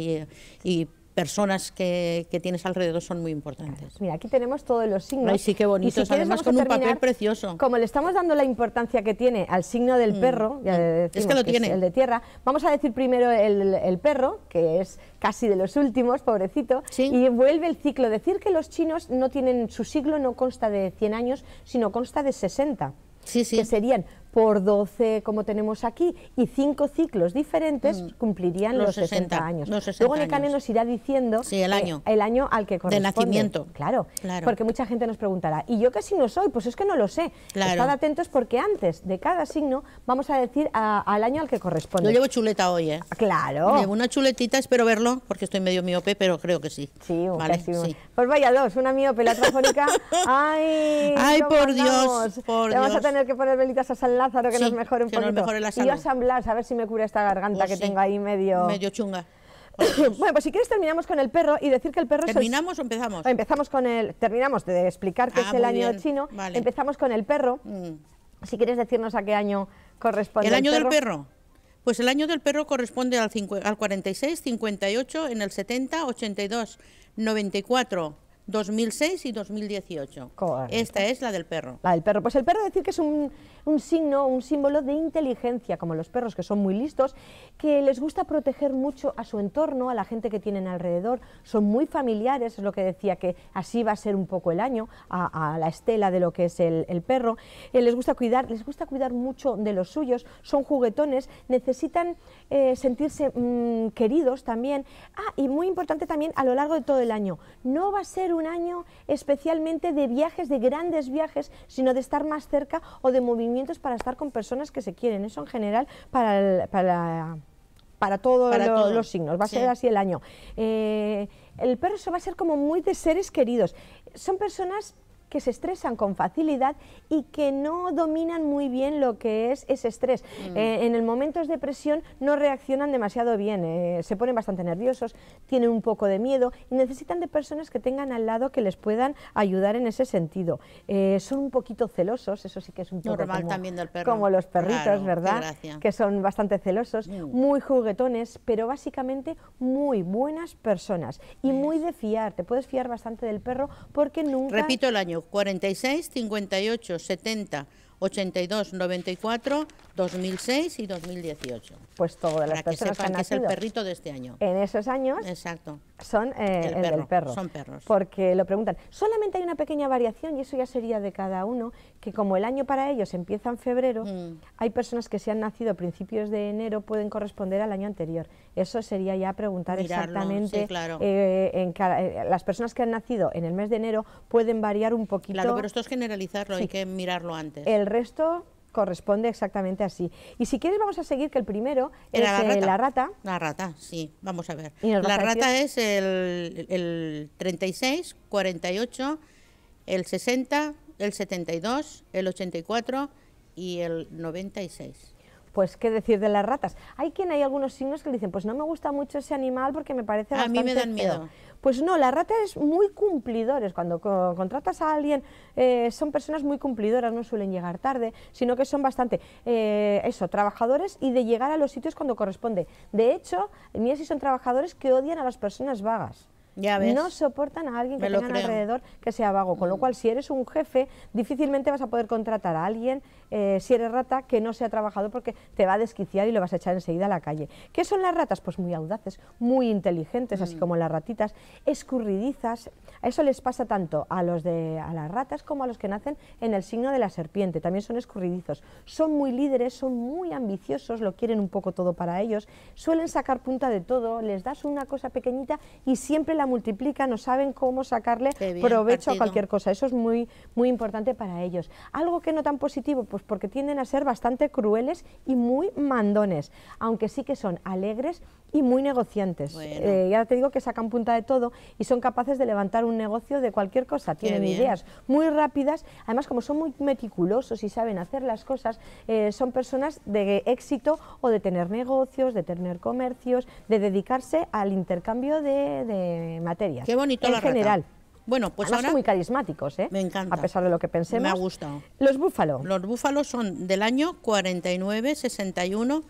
y personas que tienes alrededor son muy importantes. Mira, aquí tenemos todos los signos. Ay, sí, qué bonitos, Y si quieres, además vamos con a un papel terminar, precioso. Como le estamos dando la importancia que tiene al signo del perro, ya decimos Es que lo tiene. es el de tierra, vamos a decir primero el perro, que es casi de los últimos, pobrecito, Sí. y vuelve el ciclo. Decir que los chinos no tienen, su siglo no consta de 100 años, sino consta de 60. Sí, sí. Que serían por 12 como tenemos aquí y 5 ciclos diferentes cumplirían los 60 años. los 60 Luego Nekane años. nos irá diciendo Sí, el año. el año al que corresponde. nacimiento. Claro, Claro. porque mucha gente nos preguntará, ¿y yo qué signo soy? Pues es que no lo sé. Claro. Estad atentos porque antes de cada signo vamos a decir al año al que corresponde. Yo llevo chuleta hoy, ¿eh? Claro. Llevo una chuletita, espero verlo, porque estoy medio miope, pero creo que sí. Sí, Vale, casi. sí. Pues vaya dos, una miope, la otra fónica. ¡Ay! Ay, ¿cómo por Dios, andamos? por Le vamos a Dios. tener que poner velitas a San Lázaro, que Sí, nos mejore un que nos poquito. mejore la Y yo salud. a San Blas, a ver si me cura esta garganta Pues que sí. tengo ahí medio... Medio chunga. Bueno, pues si quieres terminamos con el perro y decir que el perro ¿Terminamos o empezamos? Empezamos con el... Terminamos de explicar qué Ah, es el muy año bien, chino. vale. Empezamos con el perro. Si quieres decirnos a qué año corresponde ¿El año del perro? Pues el año del perro corresponde al 46, 58, en el 70, 82, 94, 2006 y 2018. Correcto. Esta es la del perro. La del perro. Pues el perro decir que es un signo, un símbolo de inteligencia, como los perros que son muy listos, que les gusta proteger mucho a su entorno, a la gente que tienen alrededor, son muy familiares, es lo que decía, que así va a ser un poco el año, a la estela de lo que es el perro. Les gusta cuidar mucho de los suyos, son juguetones, necesitan sentirse queridos también. Y muy importante también a lo largo de todo el año, no va a ser un año especialmente de viajes, de grandes viajes, sino de estar más cerca o de movimientos para estar con personas que se quieren. Eso en general para todos los signos, va a Sí. ser así el año. El perro se va a ser como muy de seres queridos. Son personas que se estresan con facilidad y que no dominan muy bien lo que es ese estrés. En el momentos de presión no reaccionan demasiado bien, se ponen bastante nerviosos, tienen un poco de miedo y necesitan de personas que tengan al lado que les puedan ayudar en ese sentido. Son un poquito celosos, eso sí que es un poco normal como, también del perro. como los perritos, Claro, ¿verdad? Que son bastante celosos, muy juguetones, pero básicamente muy buenas personas y muy de fiar. Te puedes fiar bastante del perro porque nunca... Repito el año, 46, 58, 70, 82, 94, 2006 y 2018. Pues todas las Para que personas sepan que que han es el nacido perrito de este año. en esos años Exacto. son el del perro. Son perros. Porque lo preguntan. Solamente hay una pequeña variación y eso ya sería de cada uno, que como el año para ellos empieza en febrero, hay personas que si han nacido a principios de enero pueden corresponder al año anterior. Eso sería ya preguntar Mirarlo, exactamente. sí, claro. Las personas que han nacido en el mes de enero pueden variar un poquito. Claro, pero esto es generalizarlo, Sí. hay que mirarlo antes. El resto corresponde exactamente así. Y si quieres vamos a seguir, que el primero es ¿Era la rata. La rata, sí, vamos a ver. ¿Y nos vas La a rata decir? es el 36, 48, el 60, el 72, el 84 y el 96. Pues qué decir de las ratas. Hay algunos signos que dicen, pues no me gusta mucho ese animal porque me parece A bastante mí me dan feo. miedo. Pues no, la rata es muy cumplidores. Cuando contratas a alguien, son personas muy cumplidoras, no suelen llegar tarde, sino que son bastante, trabajadores y de llegar a los sitios cuando corresponde. De hecho, mira si son trabajadores que odian a las personas vagas. Ya ves. No soportan a alguien que Me lo tengan creo. alrededor que sea vago, con lo cual si eres un jefe difícilmente vas a poder contratar a alguien, si eres rata, que no sea trabajador porque te va a desquiciar y lo vas a echar enseguida a la calle. ¿Qué son las ratas? Pues muy audaces, muy inteligentes, así como las ratitas, escurridizas. A eso les pasa tanto a las ratas como a los que nacen en el signo de la serpiente, también son escurridizos. Son muy líderes, son muy ambiciosos, lo quieren un poco todo para ellos, suelen sacar punta de todo, les das una cosa pequeñita y siempre la multiplican o saben cómo sacarle Qué bien, provecho a partido. cualquier cosa. Eso es muy, muy importante para ellos. Algo que no tan positivo, pues porque tienden a ser bastante crueles y muy mandones, aunque sí que son alegres y muy negociantes. Bueno. Ya te digo que sacan punta de todo y son capaces de levantar un negocio de cualquier cosa. Tienen bien. ideas muy rápidas, además como son muy meticulosos y saben hacer las cosas, son personas de éxito o de tener negocios, de tener comercios, de dedicarse al intercambio de materias. Qué bonito en la rata. general. Bueno, pues Además ahora son muy carismáticos, ¿eh? me encanta. A pesar de lo que pensemos. Me ha gustado. Los búfalos. Los búfalos son del año 49, 61,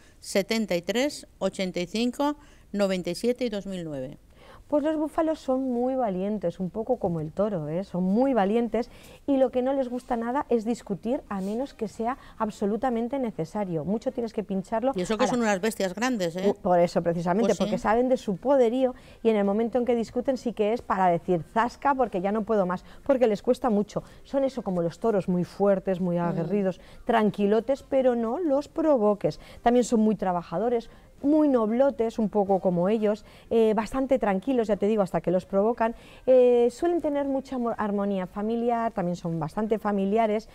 73, 85, 97 y 2009. Pues los búfalos son muy valientes, un poco como el toro, ¿eh? Son muy valientes y lo que no les gusta nada es discutir a menos que sea absolutamente necesario. Mucho tienes que pincharlo. Y eso que Ahora, son unas bestias grandes, ¿eh? por eso precisamente, Pues sí. porque saben de su poderío y en el momento en que discuten sí que es para decir zasca porque ya no puedo más, porque les cuesta mucho. Son eso como los toros, muy fuertes, muy aguerridos, tranquilotes, pero no los provoques. También son muy trabajadores, muy noblotes, un poco como ellos, bastante tranquilos, ya te digo, hasta que los provocan. Suelen tener mucha armonía familiar, también son bastante familiares.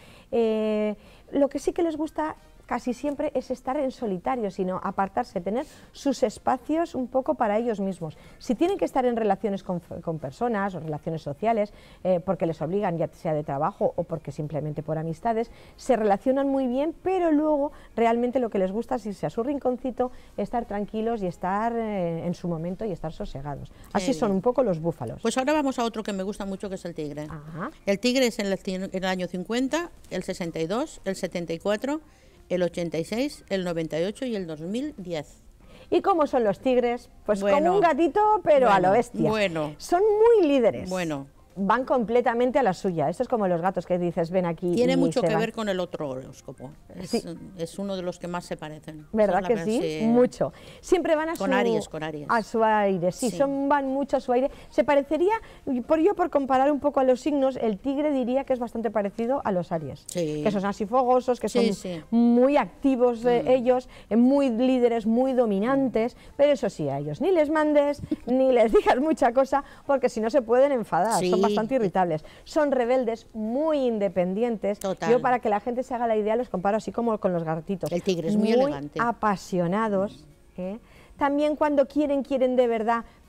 Lo que sí que les gusta casi siempre es estar en solitario, sino apartarse, tener sus espacios un poco para ellos mismos. Si tienen que estar en relaciones con personas o relaciones sociales, porque les obligan, ya sea de trabajo o porque simplemente por amistades, se relacionan muy bien, pero luego realmente lo que les gusta es irse a su rinconcito, estar tranquilos y estar en su momento y estar sosegados. Así son bien. un poco los búfalos. Pues ahora vamos a otro que me gusta mucho, que es el tigre. Ajá. El tigre es en el año 50, el 62, el 74, el 86, el 98 y el 2010. ¿Y cómo son los tigres? Pues Bueno. como un gatito, pero a lo Bueno, bestia. bueno. Son muy líderes. Bueno. Van completamente a la suya. Esto es como los gatos que dices, ven aquí. Tiene y mucho se que van. ver con el otro horóscopo. Sí. Es uno de los que más se parecen. ¿Verdad Esa es que la sí? Mucho. Siempre van a Con Aries, con Aries. a su aire, sí, Sí. van mucho a su aire. Se parecería, por comparar un poco a los signos, el tigre diría que es bastante parecido a los Aries. Sí. Que son así fogosos, que Sí, son sí. muy activos ellos, muy líderes, muy dominantes, pero eso sí, a ellos ni les mandes, ni les digas mucha cosa, porque si no se pueden enfadar, Sí. son bastante irritables. Son rebeldes, muy independientes. Total. Yo, para que la gente se haga la idea, los comparo así como con los gatitos. El tigre es muy elegante. Apasionados. ¿eh? También cuando quieren de verdad,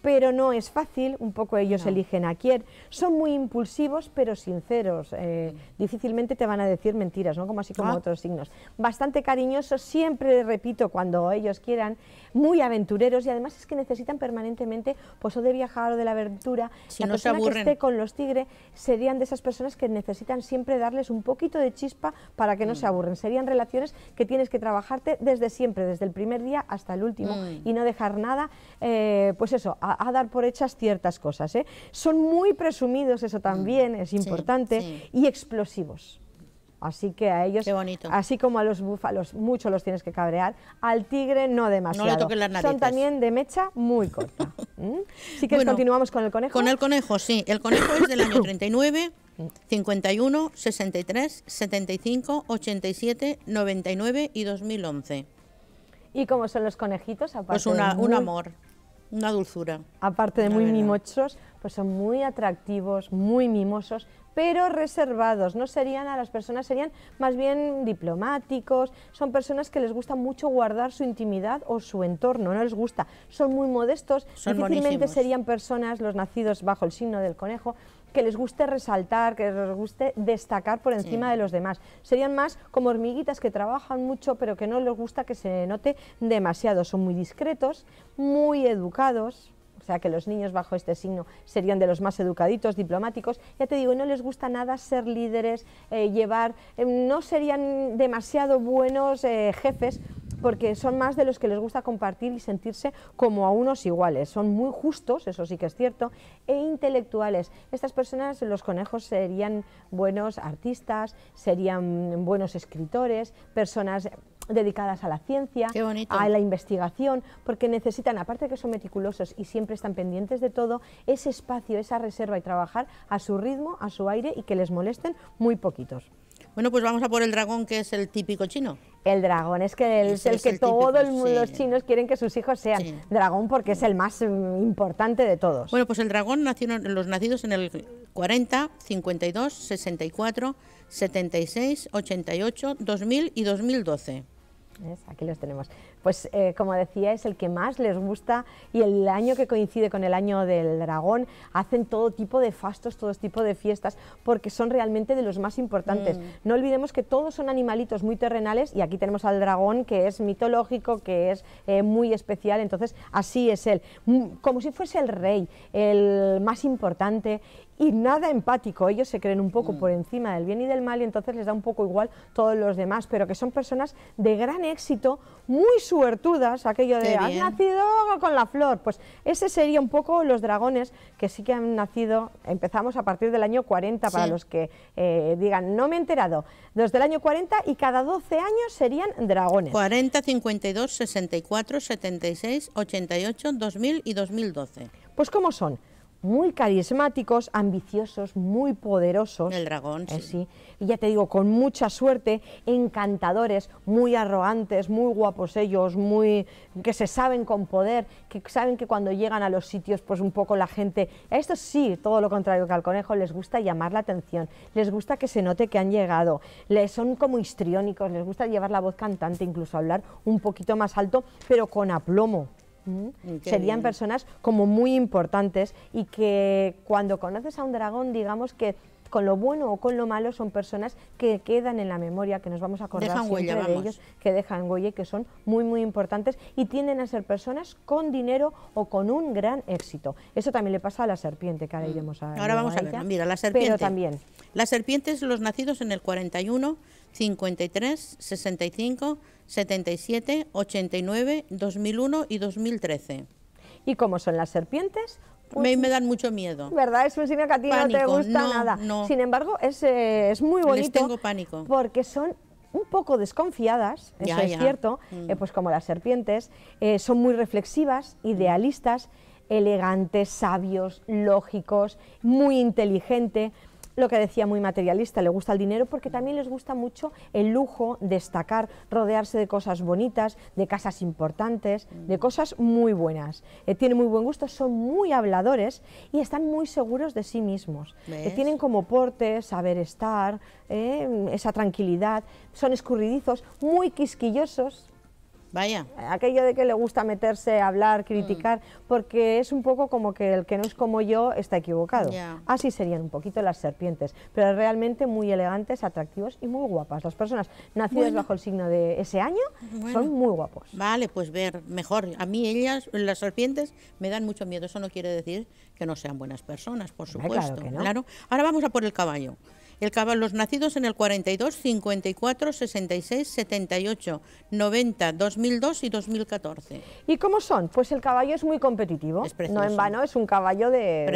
pero no es fácil, un poco ellos eligen a quién. Son muy impulsivos, pero sinceros, difícilmente te van a decir mentiras, ¿no? Como así como otros signos. Bastante cariñosos, siempre repito, cuando ellos quieran, muy aventureros, y además es que necesitan permanentemente, pues, o de viajar o de la aventura. Si la no se persona que aburren. esté con los tigres serían de esas personas que necesitan siempre darles un poquito de chispa para que no se aburren. Serían relaciones que tienes que trabajarte desde siempre, desde el primer día hasta el último, y no dejar nada, pues eso, a dar por hechas ciertas cosas, ¿eh? Son muy presumidos, eso también es importante, y explosivos. Así que a ellos, Qué bonito. así como a los búfalos, mucho los tienes que cabrear, al tigre no demasiado. No le toques las narices. Son también de mecha muy corta. Si quieres, Bueno, continuamos con el conejo. Con el conejo, sí. El conejo es del año 39, 51, 63, 75, 87, 99 y 2011. ¿Y cómo son los conejitos? Aparte Pues un muy- amor, una dulzura. Aparte de La muy verdad. mimosos, pues son muy atractivos, muy mimosos, pero reservados. No serían a las personas, serían más bien diplomáticos. Son personas que les gusta mucho guardar su intimidad o su entorno, no les gusta. Son muy modestos, Son difícilmente monísimos. serían personas, los nacidos bajo el signo del conejo, que les guste resaltar, que les guste destacar por encima de los demás. Serían más como hormiguitas que trabajan mucho, pero que no les gusta que se note demasiado. Son muy discretos, muy educados. O sea que los niños bajo este signo serían de los más educaditos, diplomáticos. Ya te digo, no les gusta nada ser líderes, no serían demasiado buenos jefes, porque son más de los que les gusta compartir y sentirse como a unos iguales. Son muy justos, eso sí que es cierto, e intelectuales. Estas personas, los conejos, serían buenos artistas, serían buenos escritores, personas dedicadas a la ciencia, Qué bonito. a la investigación, porque necesitan, aparte de que son meticulosos y siempre están pendientes de todo, ese espacio, esa reserva y trabajar a su ritmo, a su aire, y que les molesten muy poquitos. Bueno, pues vamos a por el dragón, que es el típico chino. El dragón es que Ese el es que el típico, todos sí. los chinos quieren que sus hijos sean Sí. dragón, porque es el más importante de todos. Bueno, pues el dragón los nacidos en el 40, 52, 64, 76, 88, 2000 y 2012. ¿Ves? Aquí los tenemos. Pues como decía, es el que más les gusta, y el año que coincide con el año del dragón hacen todo tipo de fastos, todo tipo de fiestas, porque son realmente de los más importantes. No olvidemos que todos son animalitos muy terrenales, y aquí tenemos al dragón, que es mitológico, que es muy especial. Entonces así es él, como si fuese el rey, el más importante, y nada empático. Ellos se creen un poco por encima del bien y del mal, y entonces les da un poco igual todos los demás, pero que son personas de gran éxito, muy suertudas, aquello de Qué has bien. nacido con la flor. Pues ese sería un poco los dragones, que sí que han nacido. Empezamos a partir del año 40, para Sí. los que digan, no me he enterado, desde el año 40, y cada 12 años serían dragones. 40, 52, 64, 76, 88, 2000 y 2012. Pues ¿cómo son? Muy carismáticos, ambiciosos, muy poderosos. El dragón, sí. Sí. Y ya te digo, con mucha suerte, encantadores, muy arrogantes, muy guapos ellos, que se saben con poder, que saben que cuando llegan a los sitios, pues un poco la gente, a estos sí, todo lo contrario que al conejo, les gusta llamar la atención, les gusta que se note que han llegado, son como histriónicos, les gusta llevar la voz cantante, incluso hablar un poquito más alto, pero con aplomo. Qué Serían bien. personas como muy importantes, y que cuando conoces a un dragón, digamos que con lo bueno o con lo malo, son personas que quedan en la memoria, que nos vamos a acordar Dejan siempre huella, de vamos. ellos, que dejan huella y que son muy muy importantes, y tienden a ser personas con dinero o con un gran éxito. Eso también le pasa a la serpiente, que ahora iremos a Ahora vamos a ella, ver, mira, la serpiente. Pero también Las serpientes, los nacidos en el 41, 53, 65, 77, 89, 2001 y 2013. ¿Y cómo son las serpientes? Me dan mucho miedo. ¿Verdad? Es un signo que a ti no te Pánico, gusta no, nada. no. Sin embargo, es muy bonito. Les tengo pánico. Porque son un poco desconfiadas, eso Ya, es ya. cierto, pues como las serpientes, son muy reflexivas, idealistas, elegantes, sabios, lógicos, muy inteligente. Lo que decía, muy materialista, le gusta el dinero, porque también les gusta mucho el lujo, destacar, rodearse de cosas bonitas, de casas importantes, de cosas muy buenas. Tienen muy buen gusto, son muy habladores y están muy seguros de sí mismos. ¿Ves? Tienen como porte, saber estar, esa tranquilidad, son escurridizos, muy quisquillosos. Vaya. Aquello de que le gusta meterse, hablar, criticar, porque es un poco como que el que no es como yo está equivocado. Ya. Así serían un poquito las serpientes, pero realmente muy elegantes, atractivos y muy guapas. Las personas nacidas bajo el signo de ese año son muy guapos. Vale, pues ver, mejor. A mí ellas, las serpientes, me dan mucho miedo. Eso no quiere decir que no sean buenas personas, por supuesto. Claro que no. Claro. Ahora vamos a por el caballo. El caballo, los nacidos en el 42, 54, 66, 78, 90, 2002 y 2014. ¿Y cómo son? Pues el caballo es muy competitivo, Es precioso. no en vano, es un caballo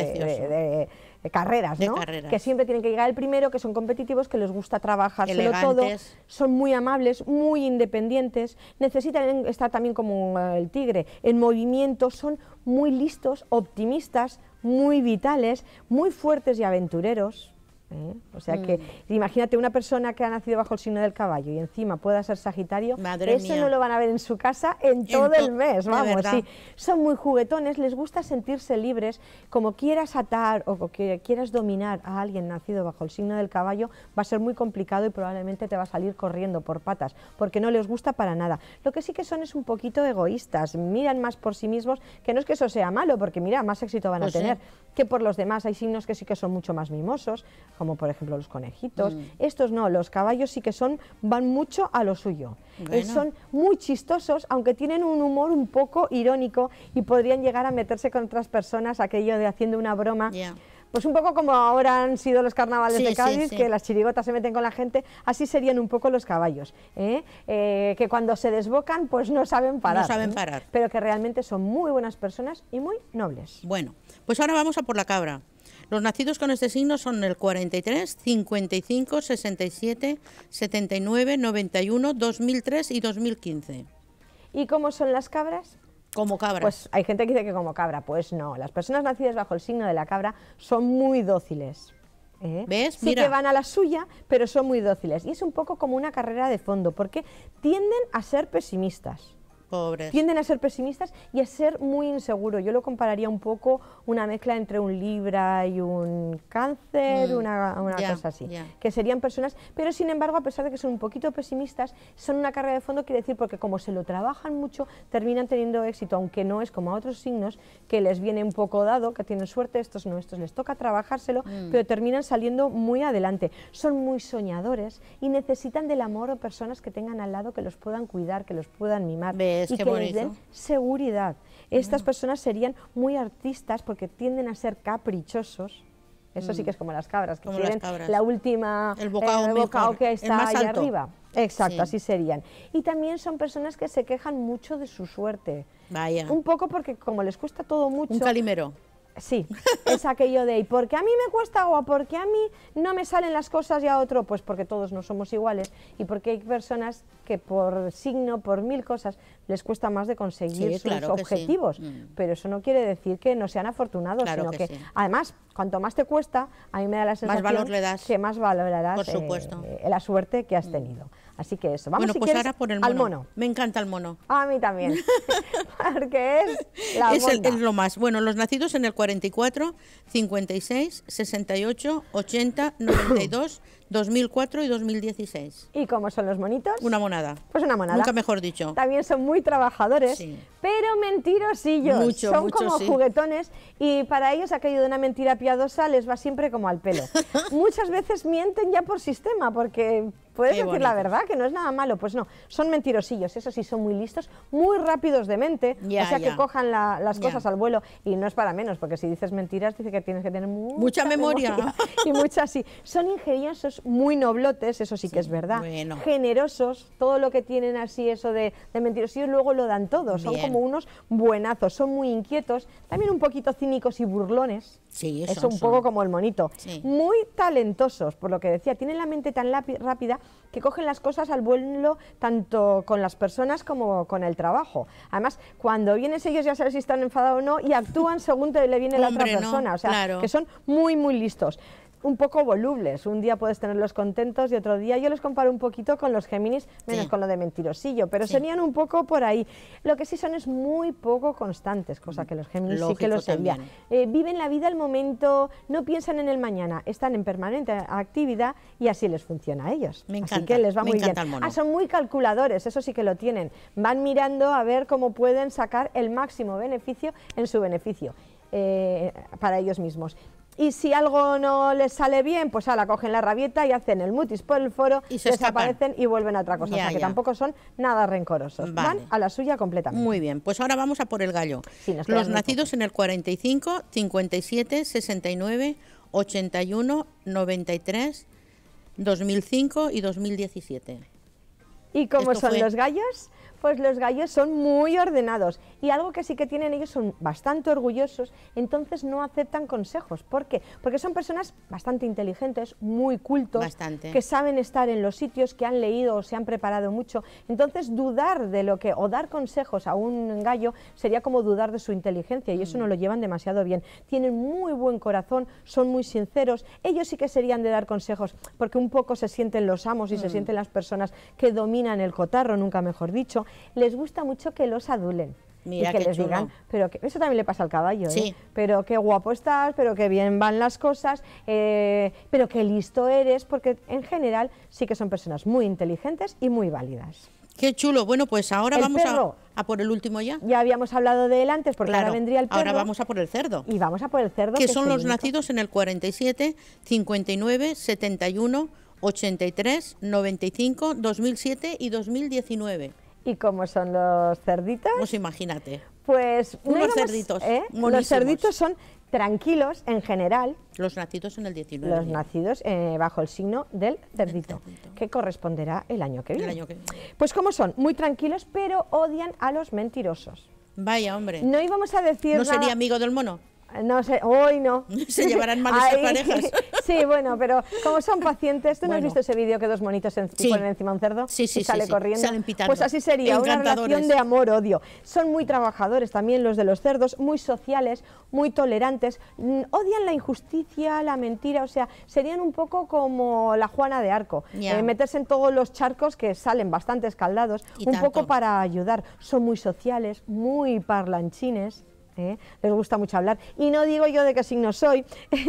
de carreras, ¿no? De carreras. Que siempre tienen que llegar el primero, que son competitivos, que les gusta trabajárselo todo, Elegantes. son muy amables, muy independientes, necesitan estar también como el tigre, en movimiento, son muy listos, optimistas, muy vitales, muy fuertes y aventureros. O sea que imagínate una persona que ha nacido bajo el signo del caballo y encima pueda ser Sagitario, Madre eso mía. no lo van a ver en su casa en todo el mes, de vamos, verdad. sí. Son muy juguetones, les gusta sentirse libres, como quieras atar o que quieras dominar a alguien nacido bajo el signo del caballo, va a ser muy complicado y probablemente te va a salir corriendo por patas, porque no les gusta para nada. Lo que sí que son es un poquito egoístas, miran más por sí mismos, que no es que eso sea malo, porque mira, más éxito van a Pues sí. tener que por los demás. Hay signos que sí que son mucho más mimosos, como por ejemplo los conejitos. Estos no, los caballos sí que van mucho a lo suyo. Bueno. Son muy chistosos, aunque tienen un humor un poco irónico y podrían llegar a meterse con otras personas, aquello de haciendo una broma. Ya. Pues un poco como ahora han sido los carnavales Sí, de sí, Cádiz, sí. que las chirigotas se meten con la gente, así serían un poco los caballos, que cuando se desbocan pues no saben parar. No saben parar. Pero que realmente son muy buenas personas y muy nobles. Bueno, pues ahora vamos a por la cabra. Los nacidos con este signo son el 43, 55, 67, 79, 91, 2003 y 2015. ¿Y cómo son las cabras? Como cabras. Pues hay gente que dice que como cabra, pues no. Las personas nacidas bajo el signo de la cabra son muy dóciles. ¿Ves? Sí Mira. que van a la suya, pero son muy dóciles. Y es un poco como una carrera de fondo, porque tienden a ser pesimistas. Pobres. Tienden a ser pesimistas y a ser muy inseguros. Yo lo compararía un poco una mezcla entre un Libra y un Cáncer, una ya, cosa así. ya. Que serían personas, pero sin embargo, a pesar de que son un poquito pesimistas, son una carrera de fondo, quiere decir, porque como se lo trabajan mucho, terminan teniendo éxito, aunque no es como a otros signos que les viene un poco dado, que tienen suerte, estos no, estos les toca trabajárselo, pero terminan saliendo muy adelante. Son muy soñadores y necesitan del amor o personas que tengan al lado que los puedan cuidar, que los puedan mimar. ¿Ves? Y Qué que les bonito. den seguridad. Estas personas serían muy artistas porque tienden a ser caprichosos. Eso sí que es como las cabras, que Como quieren las cabras. la última, El bocado mejor, que el está más ahí alto. arriba. Exacto, Sí. así serían. Y también son personas que se quejan mucho de su suerte. Vaya. Un poco porque como les cuesta todo mucho. Un calimero. Sí, es aquello de, ¿y por qué a mí me cuesta o por qué a mí no me salen las cosas y a otro? Pues porque todos no somos iguales y porque hay personas que por signo, por mil cosas, les cuesta más de conseguir Sí, sus claro que sí. objetivos. Pero eso no quiere decir que no sean afortunados, Claro sino que que sí. además, cuanto más te cuesta, a mí me da la sensación valor le das. que más valorarás Por supuesto. la suerte que has tenido. Así que eso, vamos Bueno, si pues quieres, ahora por el al mono. mono. Me encanta el mono. A mí también, porque es la Es monda. lo más. Bueno, los nacidos en el 44, 56, 68, 80, 92, 2004 y 2016. ¿Y cómo son los monitos? Una monada. Pues una monada. Nunca mejor dicho. También son muy trabajadores, Sí. pero mentirosillos. Mucho, son mucho, como sí. juguetones y para ellos aquello de una mentira piadosa les va siempre como al pelo. Muchas veces mienten ya por sistema, porque puedes Qué decir la bonitos. verdad, que no es nada malo. Pues no, son mentirosillos. Eso sí, son muy listos, muy rápidos de mente, Ya, o sea ya. que cojan las Ya. cosas al vuelo. Y no es para menos, porque si dices mentiras, dice que tienes que tener Mucha memoria. y muchas sí. Son ingeniosos, muy noblotes, eso sí que es verdad. bueno. Generosos, todo lo que tienen así, eso de mentirosillos, luego lo dan todo. Son Bien. como unos buenazos, son muy inquietos, también un poquito cínicos y burlones. Sí, Eso son, un poco como el monito. Sí. Muy talentosos, por lo que decía, tienen la mente tan rápida que cogen las cosas al vuelo tanto con las personas como con el trabajo. Además, cuando vienes ellos ya sabes si están enfadados o no y actúan según le viene la Hombre, otra no, persona. O sea, claro. que son muy, muy listos. un poco volubles. Un día puedes tenerlos contentos y otro día yo los comparo un poquito con los Géminis, menos con lo de mentirosillo, pero serían un poco por ahí. Lo que sí son es muy poco constantes, cosa que los Géminis sí que lo serían. Viven la vida al momento, no piensan en el mañana, están en permanente actividad y así les funciona a ellos. Me encanta, así que les va muy bien. Son muy calculadores, eso sí que lo tienen. Van mirando a ver cómo pueden sacar el máximo beneficio en su beneficio para ellos mismos. Y si algo no les sale bien, pues la cogen la rabieta y hacen el mutis por el foro, y desaparecen y vuelven a otra cosa. O sea, que tampoco son nada rencorosos. Van a la suya completamente. Muy bien, pues ahora vamos a por el gallo. Sí, los nacidos en el 45, 57, 69, 81, 93, 2005 y 2017. ¿Y cómo son los gallos? Pues los gallos son muy ordenados y algo que sí que tienen ellos, son bastante orgullosos, entonces no aceptan consejos. ¿Por qué? Porque son personas bastante inteligentes, muy cultos, que saben estar en los sitios, que han leído o se han preparado mucho. Entonces dudar de lo que, o dar consejos a un gallo sería como dudar de su inteligencia y eso no lo llevan demasiado bien. Tienen muy buen corazón, son muy sinceros, ellos sí que serían de dar consejos porque un poco se sienten los amos y se sienten las personas que dominan el cotarro, nunca mejor dicho. Les gusta mucho que los adulen. Mira, y que les digan, pero que eso también le pasa al caballo, pero qué guapo estás, pero qué bien van las cosas, pero qué listo eres, porque en general sí que son personas muy inteligentes y muy válidas. Qué chulo. Bueno, pues ahora vamos a por el último ya. Ya habíamos hablado de él antes, porque ahora vendría el perro. Ahora vamos a por el cerdo. Y vamos a por el cerdo. Que son los nacidos en el 47, 59, 71, 83, 95, 2007 y 2019. ¿Y cómo son los cerditos? Pues imagínate. Pues unos cerditos. Los cerditos son tranquilos en general. Los nacidos en el 19. Los nacidos bajo el signo del cerdito, que corresponderá el año que viene. Pues ¿cómo son? Muy tranquilos, pero odian a los mentirosos. Vaya, hombre. No íbamos a decir ¿No sería amigo del mono? No sé, hoy no. Se llevarán mal esas parejas. Sí, bueno, pero como son pacientes, ¿tú no has visto ese vídeo que dos monitos ponen encima un cerdo y sale corriendo? Salen pitando. Pues así sería, una relación de amor-odio. Son muy trabajadores también los de los cerdos, muy sociales, muy tolerantes, odian la injusticia, la mentira, o sea, serían un poco como la Juana de Arco, meterse en todos los charcos que salen bastante escaldados, poco para ayudar. Son muy sociales, muy parlanchines. Les gusta mucho hablar, y no digo yo de qué signo soy,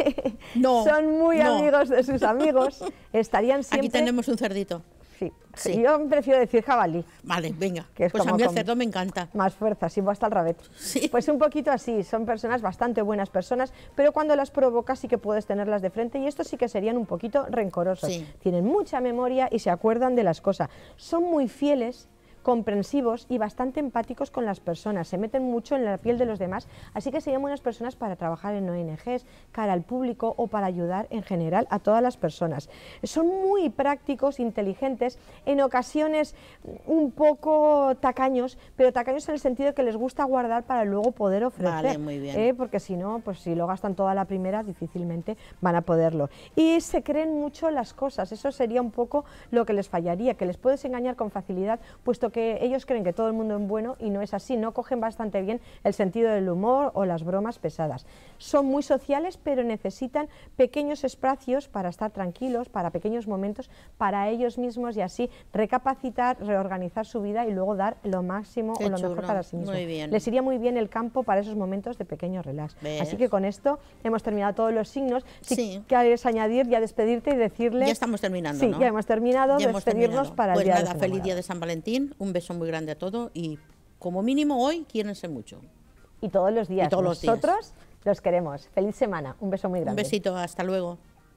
son muy amigos de sus amigos, estarían siempre... Aquí tenemos un cerdito. Sí. Yo prefiero decir jabalí. Vale, venga, que es pues como a mí el cerdo me encanta. Más fuerza, sí, hasta al revés. Pues un poquito así, son personas bastante buenas personas, pero cuando las provocas sí que puedes tenerlas de frente, y estos sí que serían un poquito rencorosos. Tienen mucha memoria y se acuerdan de las cosas. Son muy fieles, comprensivos y bastante empáticos con las personas, se meten mucho en la piel de los demás, así que serían buenas personas para trabajar en ONGs, cara al público o para ayudar en general a todas las personas. Son muy prácticos, inteligentes, en ocasiones un poco tacaños, pero tacaños en el sentido de que les gusta guardar para luego poder ofrecer. Vale, muy bien. Porque si no, pues si lo gastan toda la primera, difícilmente van a poderlo. Y se creen mucho las cosas, eso sería un poco lo que les fallaría, que les puedes engañar con facilidad, puesto que ellos creen que todo el mundo es bueno y no es así, no cogen bastante bien el sentido del humor o las bromas pesadas. Son muy sociales, pero necesitan pequeños espacios para estar tranquilos, para pequeños momentos para ellos mismos y así recapacitar, reorganizar su vida y luego dar lo máximo o lo mejor para sí mismos. Les iría muy bien el campo para esos momentos de pequeño relax. Así que con esto hemos terminado todos los signos. Si quieres añadir, ya despedirte y decirle... Ya estamos terminando, ¿no? Ya hemos terminado, despedirnos para el día de San Valentín. Feliz día de San Valentín. Un beso muy grande a todos y como mínimo hoy quiérense mucho. Y todos los días. Nosotros los queremos. Feliz semana. Un beso muy grande. Un besito. Hasta luego.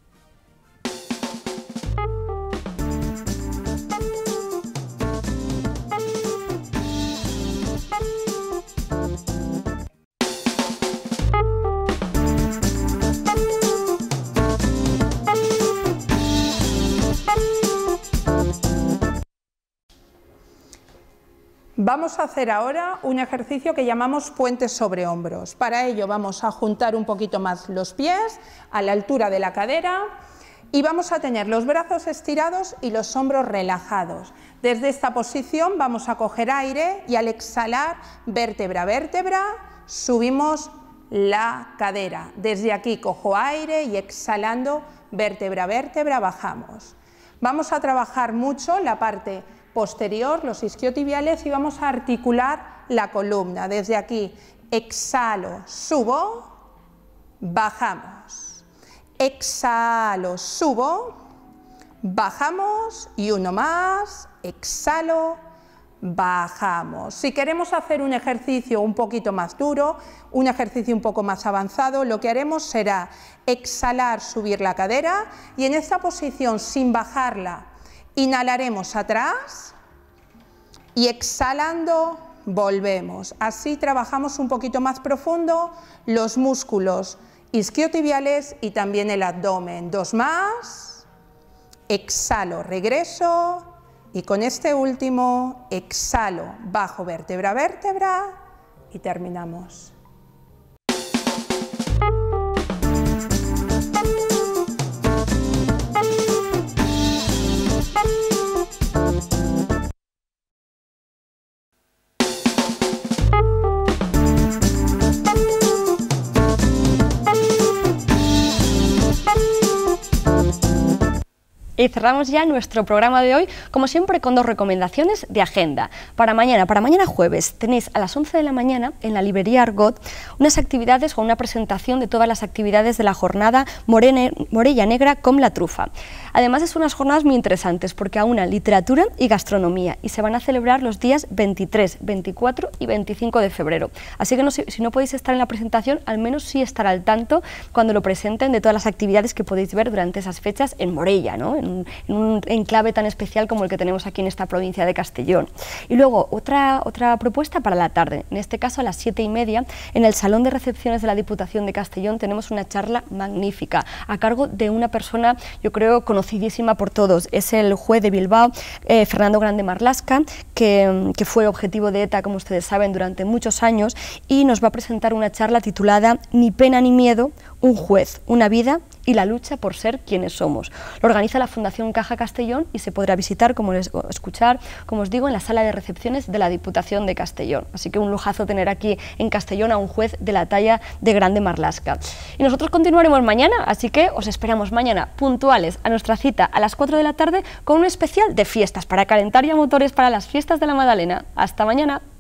Vamos a hacer ahora un ejercicio que llamamos puentes sobre hombros. Para ello vamos a juntar un poquito más los pies a la altura de la cadera y vamos a tener los brazos estirados y los hombros relajados. Desde esta posición vamos a coger aire y al exhalar, vértebra a vértebra, subimos la cadera. Desde aquí cojo aire y exhalando vértebra a vértebra, bajamos. Vamos a trabajar mucho la parte posterior, los isquiotibiales, y vamos a articular la columna. Desde aquí, exhalo, subo, bajamos. Exhalo, subo, bajamos y uno más, exhalo, bajamos. Si queremos hacer un ejercicio un poquito más duro, un ejercicio un poco más avanzado, lo que haremos será exhalar, subir la cadera y en esta posición, sin bajarla, inhalaremos atrás y exhalando volvemos. Así trabajamos un poquito más profundo los músculos isquiotibiales y también el abdomen. Dos más, exhalo, regreso y con este último exhalo, bajo vértebra a vértebra y terminamos. Y cerramos ya nuestro programa de hoy, como siempre, con dos recomendaciones de agenda. Para mañana jueves, tenéis a las 11 de la mañana en la librería Argot unas actividades o una presentación de todas las actividades de la jornada Morella Negra com la trufa. Además, son unas jornadas muy interesantes porque aunan literatura y gastronomía y se van a celebrar los días 23, 24 y 25 de febrero. Así que si no podéis estar en la presentación, al menos sí estar al tanto cuando lo presenten de todas las actividades que podéis ver durante esas fechas en Morella, ¿no? En un enclave tan especial como el que tenemos aquí en esta provincia de Castellón. Y luego otra propuesta para la tarde, en este caso a las 7:30, en el Salón de Recepciones de la Diputación de Castellón tenemos una charla magnífica a cargo de una persona, yo creo, conocidísima por todos. Es el juez de Bilbao, Fernando Grande Marlaska, que fue objetivo de ETA, como ustedes saben, durante muchos años, y nos va a presentar una charla titulada Ni pena ni miedo, un juez, una vida y la lucha por ser quienes somos. Lo organiza la Fundación Caja Castellón y se podrá visitar, escuchar, como os digo, en la sala de recepciones de la Diputación de Castellón. Así que un lujazo tener aquí en Castellón a un juez de la talla de Grande Marlaska. Y nosotros continuaremos mañana, así que os esperamos mañana puntuales a nuestra cita a las 4 de la tarde con un especial de fiestas para calentar ya motores para las fiestas de la Madalena. Hasta mañana.